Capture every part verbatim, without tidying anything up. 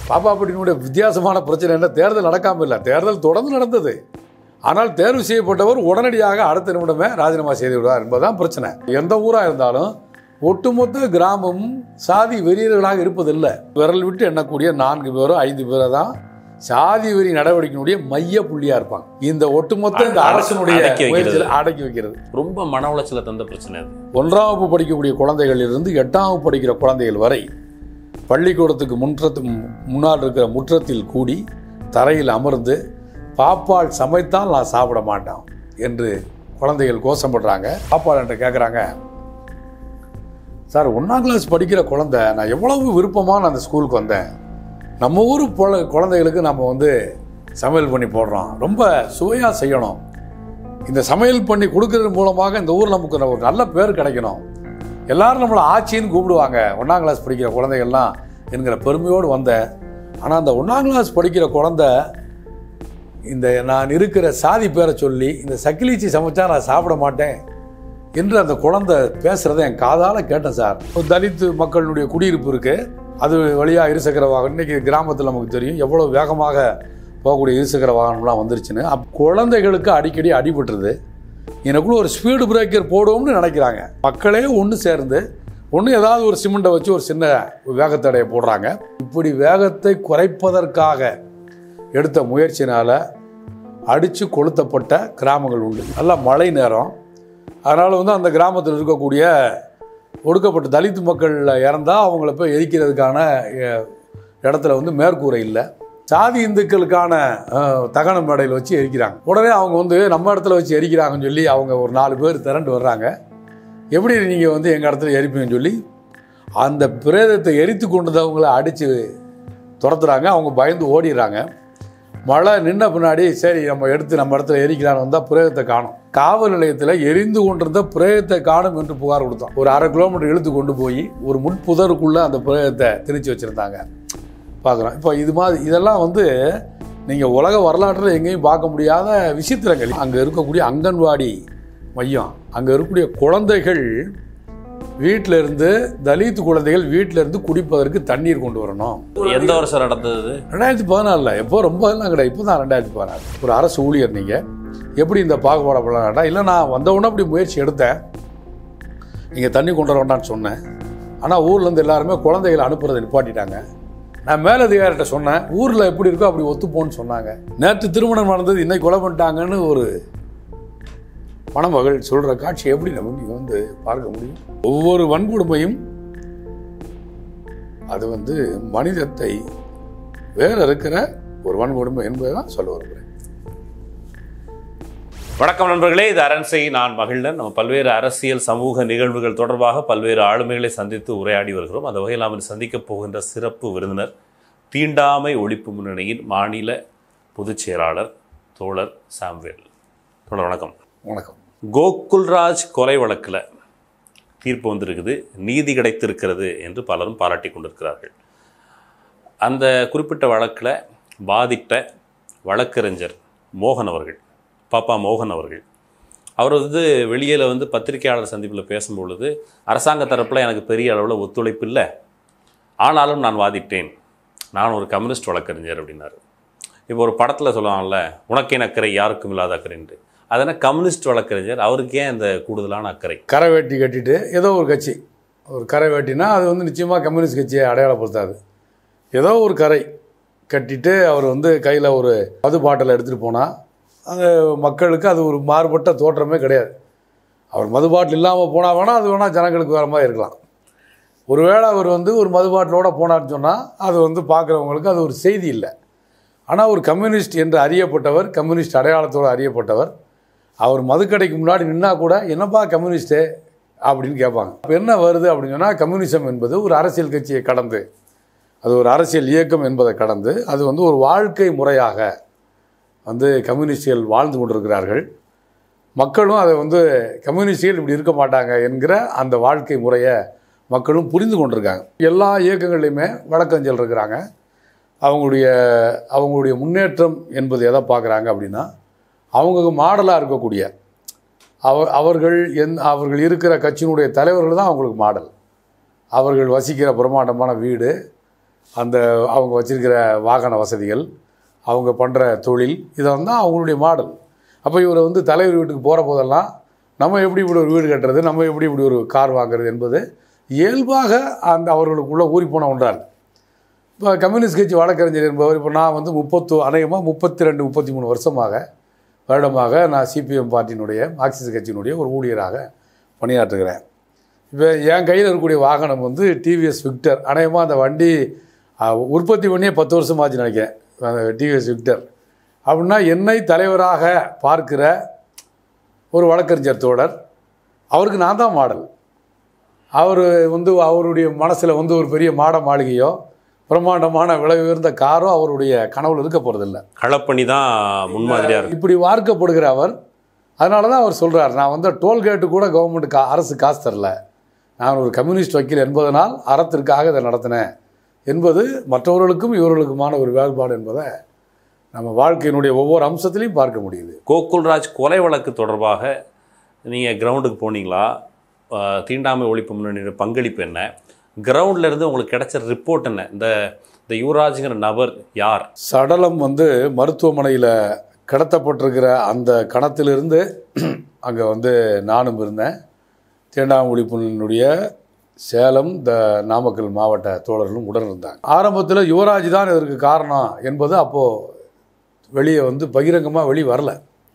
பாப்பாப்பட்டினுடைய வித்தியாசமான பிரச்சனை என்ன, தேர்தல் நடக்காமல் இல்லை, தேர்தல் தொடர்ந்து நடந்தது. ஆனால் தேர்வு செய்யப்பட்டவர் உடனடியாக அடுத்த நிமிடமே ராஜினாமா செய்து விடுவார் என்பதுதான் பிரச்சனை. எந்த ஊராக இருந்தாலும் ஒட்டுமொத்த கிராமம் சாதி வெறியர்களாக இருப்பதில்லை. விரல் விட்டு எண்ணக்கூடிய நான்கு பேரோ ஐந்து பேரோ தான் சாதி வெறி நடவடிக்கையினுடைய மைய புள்ளியா இருப்பாங்க. இந்த ஒட்டுமொத்த இந்த அரசனுடைய அடக்கி வைக்கிறது ரொம்ப மன உளைச்சல தந்த பிரச்சனை. ஒன்றாம் வகுப்பு படிக்கக்கூடிய குழந்தைகளில் இருந்து எட்டாம் வகுப்பு படிக்கிற குழந்தைகள் வரை பள்ளிக்கூடத்துக்கு முற்றத்து முன்னால் இருக்கிற முற்றத்தில் கூடி தரையில் அமர்ந்து பாப்பால் சமைத்தால் நான் சாப்பிட மாட்டேன் என்று குழந்தைகள் கோஷம் பண்றாங்க. பாப்பால் என்று கேட்குறாங்க, சார் ஒன்றாம் கிளாஸ் படிக்கிற குழந்தை, நான் எவ்வளவு விருப்பமாக நான் அந்த ஸ்கூலுக்கு வந்தேன். நம்ம ஊர் போல குழந்தைகளுக்கு நம்ம வந்து சமையல் பண்ணி போடுறோம், ரொம்ப சுவையாக செய்யணும். இந்த சமையல் பண்ணி கொடுக்கறது மூலமாக இந்த ஊர் நமக்கு ஒரு நல்ல பேர் கிடைக்கணும். எல்லாரும் நம்மளை ஆட்சின்னு கூப்பிடுவாங்க ஒன்றாம் கிளாஸ் படிக்கிற குழந்தைகள்லாம் என்கிற பெருமையோடு வந்தேன். ஆனால் அந்த ஒன்றாம் கிளாஸ் படிக்கிற குழந்தை இந்த நான் இருக்கிற சாதி பேரை சொல்லி இந்த சக்கிலீச்சி சமைச்சா நான் சாப்பிட மாட்டேன் என்று அந்த குழந்தை பேசுகிறத என் காதால் கேட்டேன் சார். ஒரு தலித்து மக்களுடைய குடியிருப்பு இருக்குது, அது வழியாக இருசக்கர வாகனம் இன்றைக்கி கிராமத்தில் நமக்கு தெரியும் எவ்வளோ வேகமாக போகக்கூடிய இருசக்கர வாகனம்லாம் வந்துருச்சுன்னு. அப் குழந்தைகளுக்கு அடிக்கடி அடிபட்டுருது. எனக்குள்ள ஒரு ஸ்பீடு பிரேக்கர் போடுவோம்னு நினைக்கிறாங்க. மக்களே ஒன்று சேர்ந்து ஒன்று ஏதாவது ஒரு சிமெண்ட்டை வச்சு ஒரு சின்ன வேகத்தடையை போடுறாங்க. இப்படி வேகத்தை குறைப்பதற்காக எடுத்த முயற்சினால் அடித்து கொளுத்தப்பட்ட கிராமங்கள் உண்டு. நல்லா மழை நேரம், அதனால் வந்து அந்த கிராமத்தில் இருக்கக்கூடிய ஒடுக்கப்பட்ட தலித்து மக்கள் இறந்தால் அவங்கள போய் எரிக்கிறதுக்கான இடத்துல வந்து மேற்கூரை இல்லை. சாதி இந்துக்களுக்கான தகன மேடையில் வச்சு எரிக்கிறாங்க. உடனே அவங்க வந்து நம்ம இடத்துல வச்சு எரிக்கிறாங்கன்னு சொல்லி அவங்க ஒரு நாலு பேர் திரண்டு வர்றாங்க. எப்படி நீங்கள் வந்து எங்கள் இடத்துல எரிப்பீங்கன்னு சொல்லி அந்த பிரேதத்தை எரித்து கொண்டவங்களை அடித்து துரத்துறாங்க. அவங்க பயந்து ஓடிடுறாங்க. மழை நின்ன பின்னாடி சரி நம்ம எடுத்து நம்ம இடத்துல எரிக்கலான்னு வந்தால் பிரேதத்தை காணும். காவல் நிலையத்தில் எரிந்து கொண்டிருந்த பிரேதத்தை காணும் என்று புகார் கொடுத்தோம். ஒரு அரை கிலோமீட்டர் இழுத்து கொண்டு போய் ஒரு முட்புதருக்குள்ளே அந்த பிரேதத்தை திணிச்சு வச்சுருந்தாங்க. பார்க்குறோம். இப்போ இது மாதிரி இதெல்லாம் வந்து நீங்கள் உலக வரலாற்றில் எங்கேயும் பார்க்க முடியாத விசித்திரங்கள். அங்கே இருக்கக்கூடிய அங்கன்வாடி மையம், அங்கே இருக்கக்கூடிய குழந்தைகள் வீட்டில இருந்து தலித்து குழந்தைகள் வீட்டில இருந்து குடிப்பதற்கு தண்ணீர் கொண்டு வரணும். எந்த வருஷம் நடந்தது? ரெண்டாயிரத்தி பதினாலுல. எப்போ ரொம்ப எல்லாம் கிடையாது, இப்போ தான் ரெண்டாயிரத்தி பதினாலு. ஒரு அரசு ஊழியர் நீங்கள் எப்படி இந்த பாகுபாடப்படலாம்? இல்லை, நான் வந்தவுடனே அப்படி முயற்சி எடுத்தேன், நீங்கள் தண்ணி கொண்டு வர வேண்டான்னு சொன்னேன். ஆனால் ஊர்லேருந்து எல்லாருமே குழந்தைகளை அனுப்புறதை நிப்பாட்டிட்டாங்க. நான் மேலதிகாரிட்ட சொன்னேன், ஊரில் எப்படி இருக்கோ அப்படி ஒத்துப்போன்னு சொன்னாங்க. நேற்று திருமணம் நடந்தது, இன்னைக்கு கொலை பண்ணிட்டாங்கன்னு ஒரு மணமகள் சொல்கிற காட்சி எப்படி நம்ம நீங்கள் வந்து பார்க்க முடியும்? ஒவ்வொரு வன்கொடுமையும் அது வந்து மனிதத்தை வேற இருக்கிற ஒரு வன்கொடுமை என்பதை தான் சொல்ல வருகிறேன். வணக்கம் நண்பர்களே, இது அரண்சை, நான் மகிழ்ந்தன். நம்ம பல்வேறு அரசியல் சமூக நிகழ்வுகள் தொடர்பாக பல்வேறு ஆளுமைகளை சந்தித்து உரையாடி வருகிறோம். அந்த வகையில் நாம் சந்திக்கப் போகின்ற சிறப்பு விருந்தினர் தீண்டாமை ஒழிப்பு முன்னணியின் மாநில பொதுச் செயலாளர் தோழர் சாம்வேல். தோழர் வணக்கம். வணக்கம். கோகுல்ராஜ் கொலை வழக்கில் தீர்ப்பு வந்திருக்குது, நீதி கிடைத்திருக்கிறது என்று பலரும் பாராட்டி கொண்டிருக்கிறார்கள். அந்த குறிப்பிட்ட வழக்கில் பாதித்த வழக்கறிஞர் மோகன் அவர்கள், பாப்பா மோகன் அவர்கள், அவர் வந்து வெளியில் வந்து பத்திரிகையாளர் சந்திப்பில் பேசும்பொழுது அரசாங்க தரப்பில் எனக்கு பெரிய அளவில் ஒத்துழைப்பு இல்லை, ஆனாலும் நான் வாதிட்டேன், நான் ஒரு கம்யூனிஸ்ட் வழக்கறிஞர் அப்படின்னாரு. இப்போ ஒரு படத்தில் சொல்லுவாங்கள்ல, உனக்கே அக்கறை யாருக்கும் இல்லாத அக்கறைன்ட்டு, அதனால் கம்யூனிஸ்ட் வழக்கறிஞர், அவருக்கு ஏன் இந்த கூடுதலான அக்கறை? கரை வேட்டி கட்டிட்டு ஏதோ ஒரு கட்சி, ஒரு கரை வேட்டினா அது வந்து நிச்சயமாக கம்யூனிஸ்ட் கட்சியை அடையாளப்படுத்தாது. ஏதோ ஒரு கரை கட்டிட்டு அவர் வந்து கையில் ஒரு மது பாட்டில் எடுத்துகிட்டு போனால் அது மக்களுக்கு அது ஒரு மாறுபட்ட தோற்றமே கிடையாது. அவர் மது பாட்டில் இல்லாமல் போனால் வேணால் அது வேணால் ஜனங்களுக்கு வேறு மாதிரி இருக்கலாம். ஒருவேளை அவர் வந்து ஒரு மது பாட்டிலோடு போனார்னு சொன்னால் அது வந்து பார்க்குறவங்களுக்கு அது ஒரு செய்தி இல்லை. ஆனால் ஒரு கம்யூனிஸ்ட் என்று அறியப்பட்டவர், கம்யூனிஸ்ட் அடையாளத்தோடு அறியப்பட்டவர், அவர் மதுக்கடைக்கு முன்னாடி நின்னா கூட என்னப்பா கம்யூனிஸ்ட்டு அப்படின்னு கேட்பாங்க. இப்போ என்ன வருது அப்படின்னு சொன்னால், கம்யூனிசம் என்பது ஒரு அரசியல் கட்சியை கடந்து, அது ஒரு அரசியல் இயக்கம் என்பதை கடந்து, அது வந்து ஒரு வாழ்க்கை முறையாக வந்து கம்யூனிஸ்டுகள் வாழ்ந்து கொண்டிருக்கிறார்கள். மக்களும் அதை வந்து கம்யூனிஸ்டுகள் இப்படி இருக்க மாட்டாங்க என்கிற அந்த வாழ்க்கை முறையை மக்களும் புரிந்து கொண்டிருக்காங்க. எல்லா இயக்கங்கள்லையுமே வழக்கறிஞர்கள் இருக்கிறாங்க. அவங்களுடைய அவங்களுடைய முன்னேற்றம் என்பது எதை பார்க்குறாங்க அப்படின்னா, அவங்க மாடலாக இருக்கக்கூடிய அவர் அவர்கள் எந் அவர்கள் இருக்கிற கட்சியினுடைய தலைவர்கள் தான் அவங்களுக்கு மாடல். அவர்கள் வசிக்கிற பிரம்மாண்டமான வீடு, அந்த அவங்க வச்சிருக்கிற வாகன வசதிகள், அவங்க பண்ணுற தொழில், இதெல்லாம் தான் அவங்களுடைய மாடல். அப்போ இவர் வந்து தலைவர் வீட்டுக்கு போகிற போதெல்லாம் நம்ம எப்படி இப்படி ஒரு வீடு கட்டுறது, நம்ம எப்படி இப்படி ஒரு கார் வாங்குறது என்பது இயல்பாக அந்த அவர்களுக்குள்ளே ஊறி போன ஒன்றார். இப்போ கம்யூனிஸ்ட் கட்சி வழக்கறிஞர் என்பவர், இப்போ நான் வந்து முப்பத்து அநேகமாக முப்பத்தி ரெண்டு முப்பத்தி மூணு வருஷமாக வருடமாக நான் சிபிஎம் பார்ட்டியினுடைய மார்க்சிஸ்ட் கட்சியினுடைய ஒரு ஊழியராக பணியாற்றுகிறேன். இப்போ என் கையில் இருக்கக்கூடிய வாகனம் வந்து டிவிஎஸ் விக்டர். அநேகமாக அந்த வண்டி உற்பத்தி பண்ணியே பத்து வருஷம் ஆச்சு நினைக்கிறேன், அந்த டிவிஎஸ் விக்டர். அப்படின்னா என்னை தலைவராக பார்க்கிற ஒரு வழக்கறிஞர் தோழர், அவருக்கு நான் தான் மாடல். அவர் வந்து அவருடைய மனசில் வந்து ஒரு பெரிய மாட மாளிகையோ பிரம்மாண்டமான விலை உயர்ந்த காரோ அவருடைய கனவுல இருக்க போகிறதில்ல. களப்பணி தான் முன்மாதிரியாக இருக்கு. இப்படி வார்க்கப்படுகிற அவர், அதனால தான் அவர் சொல்கிறார், நான் வந்து டோல்கேட்டு கூட கவர்மெண்ட் கா அரசு காசு தரல, நான் ஒரு கம்யூனிஸ்ட் வக்கீல் என்பதனால் அறத்திற்காக இதை நடத்தினேன் என்பது மற்றவர்களுக்கும் இவர்களுக்குமான ஒரு வேறுபாடு என்பதை நம்ம வாழ்க்கையினுடைய ஒவ்வொரு அம்சத்திலையும் பார்க்க முடியுது. கோகுல்ராஜ் கொலை வழக்கு தொடர்பாக நீங்கள் கிரவுண்டுக்கு போனீங்களா? தீண்டாமை ஒழிப்பு முன்னணியோட பங்களிப்பு என்ன? கிரவுண்டில் இருந்து உங்களுக்கு கிடைச்ச ரிப்போர்ட் என்ன? இந்த இந்த யுவராஜ்ங்கிற நபர் யார்? சடலம் வந்து மருத்துவமனையில் கடத்தப்பட்டிருக்கிற அந்த கணத்திலிருந்து அங்கே வந்து நானும் இருந்தேன். தீண்டாமை ஒழிப்பினுடைய சேலம், த நாமக்கல் மாவட்ட தோழர்களும் உடன் இருந்தாங்க. ஆரம்பத்தில் யுவராஜ் தான் இதற்கு காரணம் என்பது அப்போது வெளியே வந்து பகிரங்கமாக வெளியே வரல.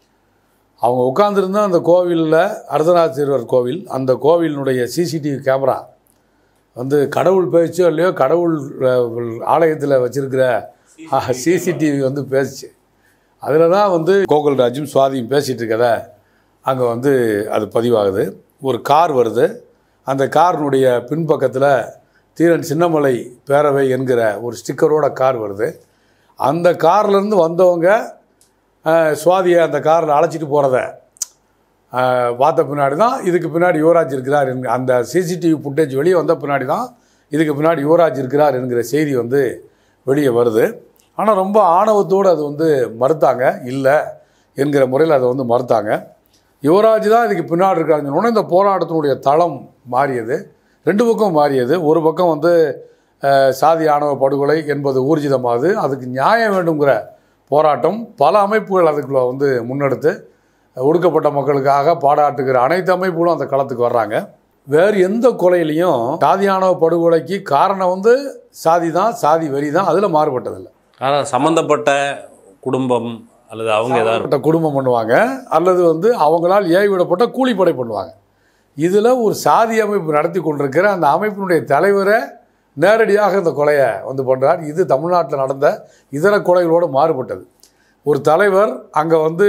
அவங்க உட்கார்ந்துருந்தா அந்த கோவிலில், அர்த்தநாதீஸ்வரர் கோவில், அந்த கோவிலினுடைய சிசிடிவி கேமரா வந்து கடவுள் பேச்சோ இல்லையோ கடவுள் ஆலயத்தில் வச்சுருக்கிற சிசிடிவி வந்து பேசிச்சு. அதில் தான் வந்து கோகுல்ராஜும் சுவாதியும் பேசிகிட்டு இருக்கத அங்கே வந்து அது பதிவாகுது. ஒரு கார் வருது, அந்த காரினுடைய பின்பக்கத்தில் தீரன் சின்னமலை பேரவை என்கிற ஒரு ஸ்டிக்கரோட கார் வருது. அந்த கார்லேருந்து வந்தவங்க சுவாதியை அந்த காரில் அழைச்சிட்டு போகிறத பார்த்த பின்னாடி தான் இதுக்கு பின்னாடி யுவராஜ் இருக்கிறார் என்கிற அந்த சிசிடிவி ஃபுட்டேஜ் வெளியே வந்த பின்னாடி தான் இதுக்கு பின்னாடி யுவராஜ் இருக்கிறார் என்கிற செய்தி வந்து வெளியே வருது. ஆனால் ரொம்ப ஆணவத்தோடு அது வந்து மறுத்தாங்க, இல்லை என்கிற முறையில் அதை வந்து மறுத்தாங்க. யுவராஜ் தான் இதுக்கு பின்னாடி இருக்காருன்னு சொன்னோன்னே இந்த போராட்டத்தினுடைய தளம் மாறியது, ரெண்டு பக்கம் மாறியது. ஒரு பக்கம் வந்து சாதி ஆணவ படுகொலை என்பது ஊர்ஜிதமாகுது, அதுக்கு நியாயம் வேண்டுங்கிற போராட்டம் பல அமைப்புகள் அதுக்குள்ளே வந்து முன்னெடுத்து ஒடுக்கப்பட்ட மக்களுக்காக பாராட்டுகிற அனைத்து அமைப்புகளும் அந்த களத்துக்கு வர்றாங்க. வேறு எந்த கொலையிலையும் சாதி ஆணவ படுகொலைக்கு காரணம் வந்து சாதி தான், சாதி வெறி தான், அதில் மாறுபட்டதில்லை. ஆனால் சம்மந்தப்பட்ட குடும்பம் அல்லது அவங்க ஏதாவது குடும்பம் பண்ணுவாங்க, அல்லது வந்து அவங்களால் ஏவிடப்பட்ட கூலிப்படை பண்ணுவாங்க. இதில் ஒரு சாதி அமைப்பு நடத்தி கொண்டிருக்கிற அந்த அமைப்பினுடைய தலைவரை நேரடியாக இந்த கொலையை வந்து பண்ணுறார். இது தமிழ்நாட்டில் நடந்த இதர கொலைகளோடு மாறுபட்டது. ஒரு தலைவர் அங்கே வந்து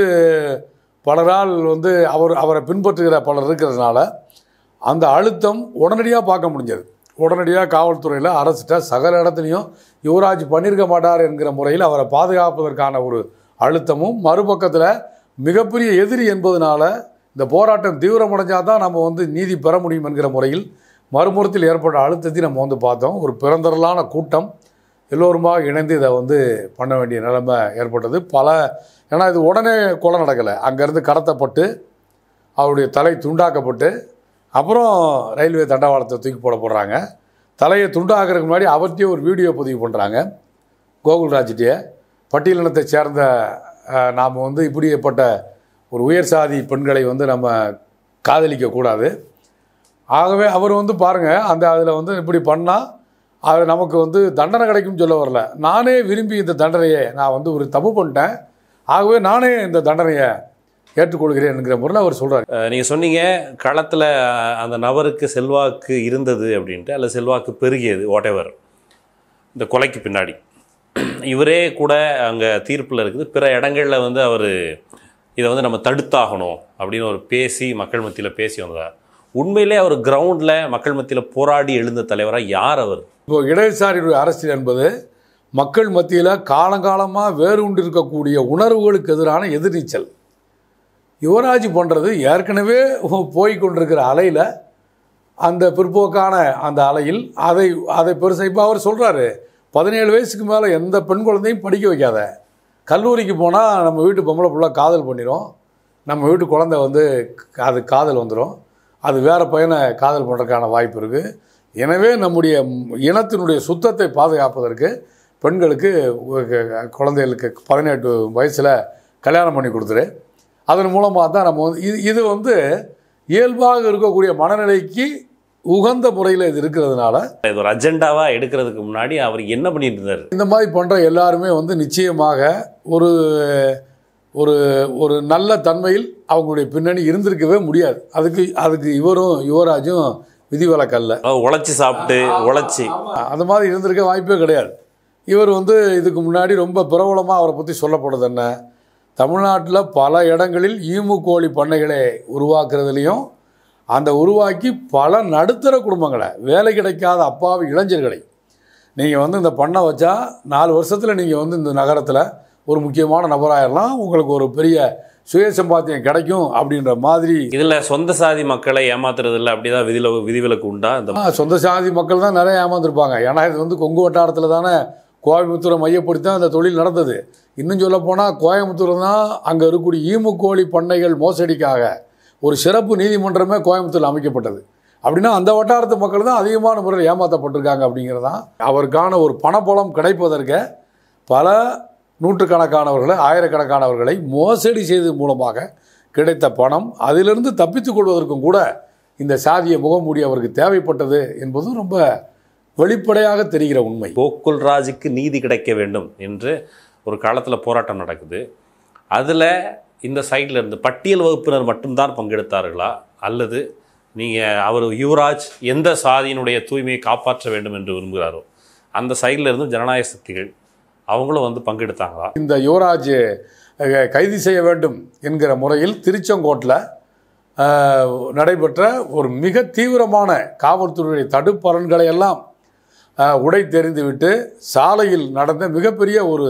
பலரால் வந்து அவர் அவரை பின்பற்றுகிற பலர் இருக்கிறதுனால அந்த அழுத்தம் உடனடியாக பார்க்க முடிஞ்சது. உடனடியாக காவல்துறையில் அரசிட்ட சகல இடத்துலையும் யுவராஜ் பண்ணியிருக்க மாட்டார் என்கிற முறையில் அவரை பாதுகாப்பதற்கான ஒரு அழுத்தமும், மறுபக்கத்தில் மிகப்பெரிய எதிரி என்பதனால இந்த போராட்டம் தீவிரமடைஞ்சால் தான் நம்ம வந்து நீதி பெற முடியும் என்கிற முறையில் மறுபுறத்தில் ஏற்பட்ட அழுத்தத்தை நம்ம வந்து பார்த்தோம். ஒரு பிறந்தரலான கூட்டம் எல்லோருமா இணைந்து இதை வந்து பண்ண வேண்டிய நிலைமை ஏற்பட்டது. பல ஏன்னா இது உடனே கொலை நடக்கலை, அங்கேருந்து கடத்தப்பட்டு அவருடைய தலை துண்டாக்கப்பட்டு அப்புறம் ரயில்வே தண்டவாளத்தை தூக்கி போட போடுறாங்க. தலையை துண்டாகிறதுக்கு முன்னாடி அவர்கிட்டயே ஒரு வீடியோ பதிவு பண்ணுறாங்க. கோகுல்ராஜ்கிட்டே பட்டியலினத்தை சேர்ந்த நாம் வந்து இப்படிப்பட்ட ஒரு உயர் சாதி பெண்களை வந்து நம்ம காதலிக்கக்கூடாது, ஆகவே அவர் வந்து பாருங்கள் அந்த அதில் வந்து இப்படி பண்ணால் அது நமக்கு வந்து தண்டனை கிடைக்கும்னு சொல்ல வரல, நானே விரும்பி இந்த தண்டனையை நான் வந்து ஒரு தப்பு பண்ணிட்டேன், ஆகவே நானே இந்த தண்டனையை ஏற்றுக்கொள்கிறேன் என்கிற முறையில் அவர் சொல்கிறார். நீங்கள் சொன்னீங்க களத்தில் அந்த நபருக்கு செல்வாக்கு இருந்தது அப்படின்ட்டு, அல்லது செல்வாக்கு பெருகியது வாட் எவர் இந்த கொலைக்கு பின்னாடி. இவரே கூட அங்கே தீர்ப்பில் இருக்குது, பிற இடங்களில் வந்து அவர் இதை வந்து நம்ம தடுத்தாகணும் அப்படின்னு ஒரு பேசி மக்கள் மத்தியில் பேசி வந்தார். உண்மையிலே அவர் கிரவுண்டில் மக்கள் மத்தியில் போராடி எழுந்த தலைவராக யார் அவர்? இப்போ இடதுசாரியுடைய அரசியல் என்பது மக்கள் மத்தியில் காலங்காலமாக வேறு உண்டு இருக்கக்கூடிய உணர்வுகளுக்கு எதிரான எதிர்நீச்சல். யுவராஜ் பண்ணுறது ஏற்கனவே போய்கொண்டிருக்கிற அலையில் அந்த பிற்போக்கான அந்த அலையில் அதை அதை பெருசாக இப்போ அவர் சொல்கிறாரு, பதினேழு வயசுக்கு மேலே எந்த பெண் குழந்தையும் படிக்க வைக்காத, கல்லூரிக்கு போனால் நம்ம வீட்டு பொம்பளை ஃபுல்லாக காதல் பண்ணிடும், நம்ம வீட்டு குழந்தை வந்து அது காதல் வந்துடும், அது வேறு பையனை காதல் பண்ணுறதுக்கான வாய்ப்பு இருக்குது, எனவே நம்முடைய இனத்தினுடைய சுத்தத்தை பாதுகாப்பதற்கு பெண்களுக்கு குழந்தைகளுக்கு பதினெட்டு வயசில் கல்யாணம் பண்ணி கொடுத்துரு. அதன் மூலமாக தான் நம்ம வந்து இது இது வந்து இயல்பாக இருக்கக்கூடிய மனநிலைக்கு உகந்த முறையில் இது இருக்கிறதுனால இது ஒரு அஜெண்டாவாக எடுக்கிறதுக்கு முன்னாடி அவர் என்ன பண்ணிட்டு இருந்தார்? இந்த மாதிரி பண்ணுற எல்லாருமே வந்து நிச்சயமாக ஒரு ஒரு ஒரு நல்ல தன்மையில் அவங்களுடைய பின்னணி இருந்திருக்கவே முடியாது. அதுக்கு அதுக்கு இவரும் யுவராஜும் விதிவிலக்கல்ல. உழைச்சி சாப்பிட்டு உழைச்சி அந்த மாதிரி இருந்திருக்க வாய்ப்பே கிடையாது. இவர் வந்து இதுக்கு முன்னாடி ரொம்ப பிரபலமாக அவரை பற்றி சொல்லப்படுது என்ன, தமிழ்நாட்டில் பல இடங்களில் ஈமு கோழி பண்ணைகளை உருவாக்குறதுலேயும் அந்த உருவாக்கி பல நடுத்தர குடும்பங்களை, வேலை கிடைக்காத அப்பாவி இளைஞர்களை நீங்கள் வந்து இந்த பண்ணை வச்சா நாலு வருஷத்தில் நீங்கள் வந்து இந்த நகரத்தில் ஒரு முக்கியமான நபராயிடலாம், உங்களுக்கு ஒரு பெரிய சுய சம்பாத்தியம் கிடைக்கும் அப்படின்ற மாதிரி. இதில் சொந்த சாதி மக்களை ஏமாத்துறது இல்லை, அப்படிதான் விதில விதிவிலக்கு உண்டா? இந்த சொந்த சாதி மக்கள் தான் நிறைய ஏமாந்துருப்பாங்க. ஏன்னா இது வந்து கொங்கு வட்டாரத்தில் தானே கோயம்புத்தூரை மையப்படுத்தி தான் அந்த தொழில் நடந்தது. இன்னும் சொல்ல போனால் கோயம்புத்தூர் தான் அங்கே இருக்கக்கூடிய ஈமு கோழி பண்ணைகள் மோசடிக்காக ஒரு சிறப்பு நீதிமன்றமே கோயம்புத்தூரில் அமைக்கப்பட்டது. அப்படின்னா அந்த வட்டாரத்து மக்கள் தான் அதிகமான முறையில் ஏமாற்றப்பட்டிருக்காங்க அப்படிங்கிறதான். அவருக்கான ஒரு பணபலம் கிடைப்பதற்கு பல நூற்றுக்கணக்கானவர்களை, ஆயிரக்கணக்கானவர்களை மோசடி செய்தது மூலமாக கிடைத்த பணம், அதிலிருந்து தப்பித்துக் கொள்வதற்கும் கூட இந்த சாதிய முகமூடி அவருக்கு தேவைப்பட்டது என்பதும் ரொம்ப வெளிப்படையாக தெரிகிற உண்மை. கோகுல்ராஜுக்கு நீதி கிடைக்க வேண்டும் என்று ஒரு காலத்தில் போராட்டம் நடக்குது. அதில் இந்த சைடில் இருந்து பட்டியல் வகுப்பினர் மட்டும்தான் பங்கெடுத்தார்களா, அல்லது நீங்கள் அவர் யுவராஜ் எந்த சாதியினுடைய தூய்மையை காப்பாற்ற வேண்டும் என்று விரும்புகிறாரோ அந்த சைடில் இருந்து ஜனநாயக சக்திகள் அவங்களும் வந்து பங்கெடுத்தாங்களா? இந்த யுவராஜ் கைது செய்ய வேண்டும் என்கிற முறையில் திருச்செங்கோட்டில் நடைபெற்ற ஒரு மிக தீவிரமான காவல்துறையுடைய தடுப்பரன்களை எல்லாம் உடை தெரிந்துவிட்டு சாலையில் நடந்த மிகப்பெரிய ஒரு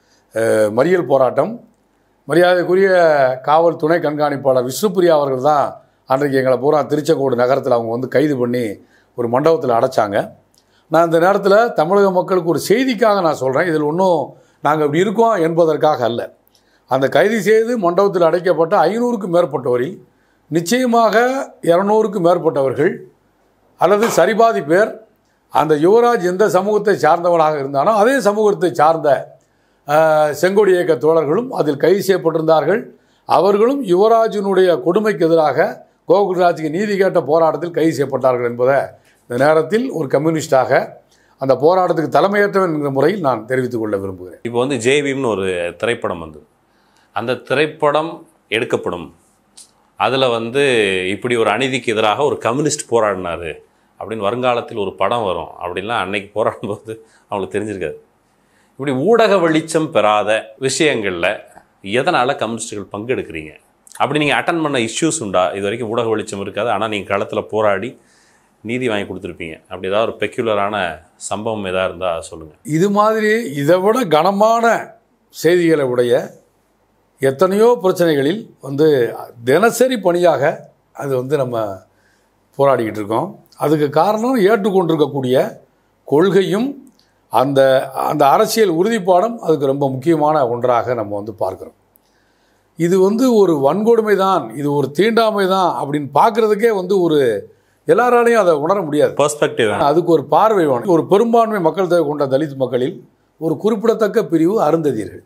மறியல் போராட்டம். மரியாதைக்குரிய காவல் துணை கண்காணிப்பாளர் விஷ்ணுபிரியா அவர்கள் தான் அன்றைக்கு எங்களை பூரா திருச்செங்கோடு நகரத்தில் அவங்க வந்து கைது பண்ணி ஒரு மண்டபத்தில் அடைச்சாங்க. நான் இந்த நேரத்தில் தமிழக மக்களுக்கு ஒரு செய்திக்காக நான் சொல்கிறேன், இதில் ஒன்றும் நாங்கள் இப்படி இருக்கோம் என்பதற்காக அல்ல. அந்த கைது செய்து மண்டபத்தில் அடைக்கப்பட்ட ஐநூறுக்கும் மேற்பட்டவரில் நிச்சயமாக இரநூறுக்கும் மேற்பட்டவர்கள் அல்லது சரிபாதி பேர் அந்த யுவராஜ் எந்த சமூகத்தை சார்ந்தவனாக இருந்தானோ அதே சமூகத்தை சார்ந்த செங்கோடி இயக்க தோழர்களும் அதில் கைது செய்யப்பட்டிருந்தார்கள். அவர்களும் யுவராஜினுடைய கொடுமைக்கு எதிராக கோகுல்ராஜுக்கு நீதி கேட்ட போராட்டத்தில் கைது செய்யப்பட்டார்கள் என்பதை இந்த நேரத்தில் ஒரு கம்யூனிஸ்டாக அந்த போராட்டத்துக்கு தலைமையேற்றவன் என்கிற முறையில் நான் தெரிவித்துக் கொள்ள விரும்புகிறேன். இப்போ வந்து ஜேவிம்னு ஒரு திரைப்படம் வந்தது. அந்த திரைப்படம் எடுக்கப்படும், அதில் வந்து இப்படி ஒரு அநீதிக்கு எதிராக ஒரு கம்யூனிஸ்ட் போராடினார் அப்படின்னு வருங்காலத்தில் ஒரு படம் வரும் அப்படின்லாம் அன்னைக்கு போராடும்போது அவங்களுக்கு தெரிஞ்சிருக்காது. இப்படி ஊடக வெளிச்சம் பெறாத விஷயங்களில் எதனால் கம்யூனிஸ்டுகள் பங்கெடுக்கிறீங்க? அப்படி நீங்கள் அட்டன் பண்ண இஷ்யூஸ் உண்டா? இது வரைக்கும் ஊடக வெளிச்சம் இருக்காது, ஆனால் நீங்கள் களத்தில் போராடி நீதி வாங்கி கொடுத்துருப்பீங்க. அப்படி ஏதாவது ஒரு பெக்யூலரான சம்பவம் எதாக இருந்தால் சொல்லுங்கள். இது மாதிரி இதை விட கனமான செய்திகளை உடைய எத்தனையோ பிரச்சனைகளில் வந்து தினசரி பணியாக அது வந்து நம்ம போராடிக்கிட்டு இருக்கோம். அதுக்கு காரணம் ஏற்றுக்கொண்டிருக்கக்கூடிய கொள்கையும் அந்த அந்த அரசியல் உறுதிப்பாடும் அதுக்கு ரொம்ப முக்கியமான ஒன்றாக நம்ம வந்து பார்க்குறோம். இது வந்து ஒரு வன்கொடுமை தான், இது ஒரு தீண்டாமை தான் அப்படின்னு பார்க்குறதுக்கே வந்து ஒரு எல்லாராலையும் அதை உணர முடியாது. பெர்ஸ்பெக்டிவ், அதுக்கு ஒரு பார்வை வேணும். ஒரு பெரும்பான்மை மக்கள் தொகை கொண்ட தலித் மக்களில் ஒரு குறிப்பிடத்தக்க பிரிவு அருந்ததியர்கள்.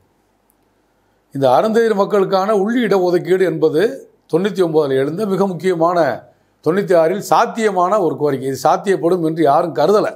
இந்த அருந்ததியர் மக்களுக்கான உள் இடஒதுக்கீடு என்பது தொண்ணூற்றி ஒம்போதில் எழுந்த மிக முக்கியமான தொண்ணூற்றி ஆறில் சாத்தியமான ஒரு கோரிக்கை. இது சாத்தியப்படும் என்று யாரும் கருதலை.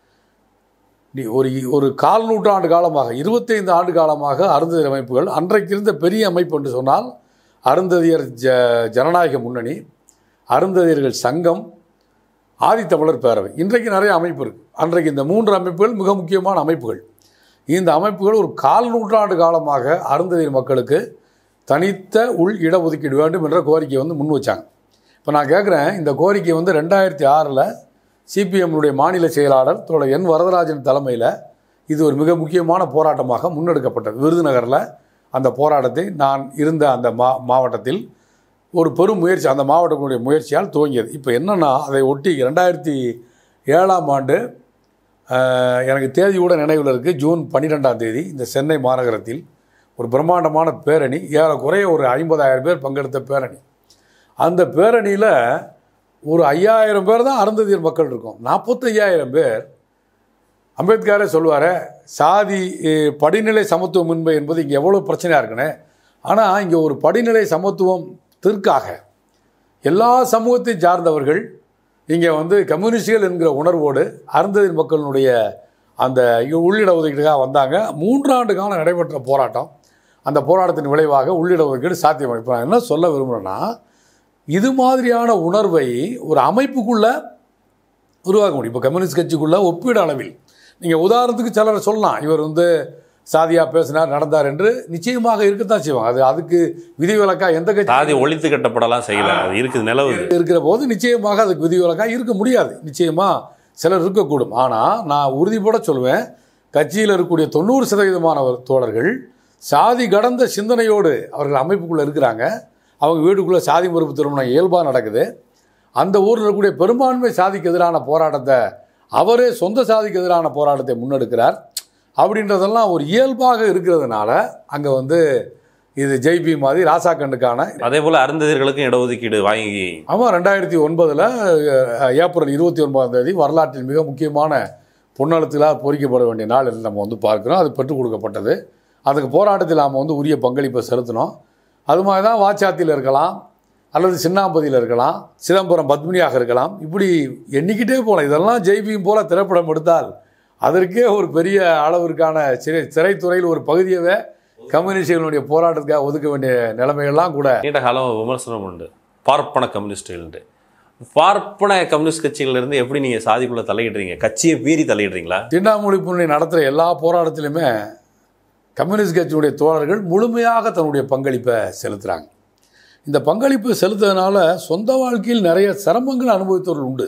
நீ ஒரு ஒரு கால் நூற்றாண்டு காலமாக இருபத்தைந்து ஆண்டு காலமாக அருந்ததியர் அமைப்புகள், அன்றைக்கு இருந்த பெரிய அமைப்பு என்று சொன்னால் அருந்ததியர் ஜ ஜனநாயக முன்னணி, அருந்ததியர்கள் சங்கம், ஆதித்தமிழர் பேரவை, இன்றைக்கு நிறைய அமைப்பு இருக்குது. அன்றைக்கு இந்த மூன்று அமைப்புகள் மிக முக்கியமான அமைப்புகள். இந்த அமைப்புகள் ஒரு கால் நூற்றாண்டு காலமாக அருந்ததியர் மக்களுக்கு தனித்த உள் இடஒதுக்கீடு வேண்டும் என்ற கோரிக்கையை வந்து முன் வச்சாங்க. இப்போ நான் கேட்குறேன், இந்த கோரிக்கை வந்து ரெண்டாயிரத்தி ஆறில் சிபிஎம்னுடைய மாநில செயலாளர் தோழர் என் வரதராஜன் தலைமையில் இது ஒரு மிக முக்கியமான போராட்டமாக முன்னெடுக்கப்பட்டது. விருதுநகரில் அந்த போராட்டத்தை நான் இருந்த அந்த மா மாவட்டத்தில் ஒரு பெரும் முயற்சி, அந்த மாவட்டங்களுடைய முயற்சியால் துவங்கியது. இப்போ என்னென்னா, அதை ஒட்டி ரெண்டாயிரத்தி ஏழாம் ஆண்டு எனக்கு தேதி கூட நினைவில் இருக்குது, ஜூன் பன்னிரெண்டாம் தேதி இந்த சென்னை மாநகரத்தில் ஒரு பிரம்மாண்டமான பேரணி, ஏறக்குறைய ஒரு ஐம்பதாயிரம் பேர் பங்கெடுத்த பேரணி. அந்த பேரணியில் ஒரு ஐயாயிரம் பேர் தான் அருந்ததியர் மக்கள் இருக்கும். நாற்பத்தையாயிரம் பேர் அம்பேத்கரே சொல்லுவார், சாதி படிநிலை சமத்துவமின்மை என்பது இங்கே எவ்வளோ பிரச்சனையாக இருக்குன்னு. ஆனால் இங்கே ஒரு படிநிலை சமத்துவத்திற்காக எல்லா சமூகத்தையும் சார்ந்தவர்கள் இங்கே வந்து கம்யூனிஸ்டுகள் என்கிற உணர்வோடு அருந்ததியர் மக்களினுடைய அந்த உள்ளிட ஒதுக்கீடுக்காக வந்தாங்க. மூன்றாண்டு காலம் நடைபெற்ற போராட்டம். அந்த போராட்டத்தின் விளைவாக உள்ளிட ஒதுக்கீடு சாத்தியமாக. இப்போ நான் என்ன சொல்ல விரும்புகிறேன்னா, இது மாதிரியான உணர்வை ஒரு அமைப்புக்குள்ளே உருவாக்க முடியும். இப்போ கம்யூனிஸ்ட் கட்சிக்குள்ளே ஒப்பீடு அளவில் நீங்கள் உதாரணத்துக்கு சிலர் சொல்லலாம், இவர் வந்து சாதியாக பேசினார் நடந்தார் என்று நிச்சயமாக இருக்கத்தான் செய்வாங்க. அது அதுக்கு விதிவிலக்கா எந்த கட்சி சாதி ஒழித்து கட்டப்படலாம் செய்யல, அது இருக்குது நிலவு இருக்கிற போது நிச்சயமாக அதுக்கு விதிவிலக்கா இருக்க முடியாது. நிச்சயமாக சிலர் இருக்கக்கூடும். ஆனால் நான் உறுதிபட சொல்வேன், கட்சியில் இருக்கக்கூடிய தொண்ணூறு சதவீதமான தோழர்கள் சாதி கடந்த சிந்தனையோடு அவர்கள் அமைப்புக்குள்ளே இருக்கிறாங்க. அவங்க வீட்டுக்குள்ளே சாதி மறுப்பு திருமணம் இயல்பாக நடக்குது. அந்த ஊரில் இருக்கக்கூடிய பெரும்பான்மை சாதிக்கு எதிரான போராட்டத்தை அவரே சொந்த சாதிக்கு எதிரான போராட்டத்தை முன்னெடுக்கிறார். அப்படின்றதெல்லாம் ஒரு இயல்பாக இருக்கிறதுனால அங்கே வந்து இது ஜெய்பி மாதிரி ராசாக்கண்டுக்கான அதே போல் அருந்ததியர்களுக்கும் இடஒதுக்கீடு வாங்கி ஆமாம் ரெண்டாயிரத்தி ஒன்பதில் ஏப்ரல் இருபத்தி ஒன்பதாம் தேதி வரலாற்றில் மிக முக்கியமான பொன்னெழுத்துகளாக பொறிக்கப்பட வேண்டிய நாள் என்று நம்ம வந்து பார்க்குறோம். அது பெற்றுக் கொடுக்கப்பட்டது. அதுக்கு போராட்டத்தில் நாம் வந்து உரிய பங்களிப்பை செலுத்தினோம். அது மாதிரி தான் வாச்சாத்தியில் இருக்கலாம், அல்லது சின்னாம்பதியில் இருக்கலாம், சிதம்பரம் பத்மினியாக இருக்கலாம், இப்படி எண்ணிக்கிட்டே போகலாம். இதெல்லாம் ஜெய்பியும் போல் திரைப்படம் எடுத்தால் அதற்கே ஒரு பெரிய அளவிற்கான சிறை சிறைத்துறையில் ஒரு பகுதியவே கம்யூனிஸ்டுகளுடைய போராட்டத்துக்காக ஒதுக்க வேண்டிய நிலைமைகள்லாம் கூட நீண்ட காலம் விமர்சனம் உண்டு. பார்ப்பன கம்யூனிஸ்டுகள் பார்ப்பன கம்யூனிஸ்ட் கட்சிகளிலிருந்து எப்படி நீங்கள் சாதிக்குள்ளே தலையிடுறீங்க? கட்சியை மீறி தலையிடுறீங்களா? தீண்டாமொழி புண்ணி நடத்துகிற எல்லா போராட்டத்திலுமே கம்யூனிஸ்ட் கட்சியினுடைய தோழர்கள் முழுமையாக தன்னுடைய பங்களிப்பை செலுத்துகிறாங்க. இந்த பங்களிப்பு செலுத்துறதுனால சொந்த வாழ்க்கையில் நிறைய சிரமங்கள் அனுபவித்தவர்கள் உண்டு.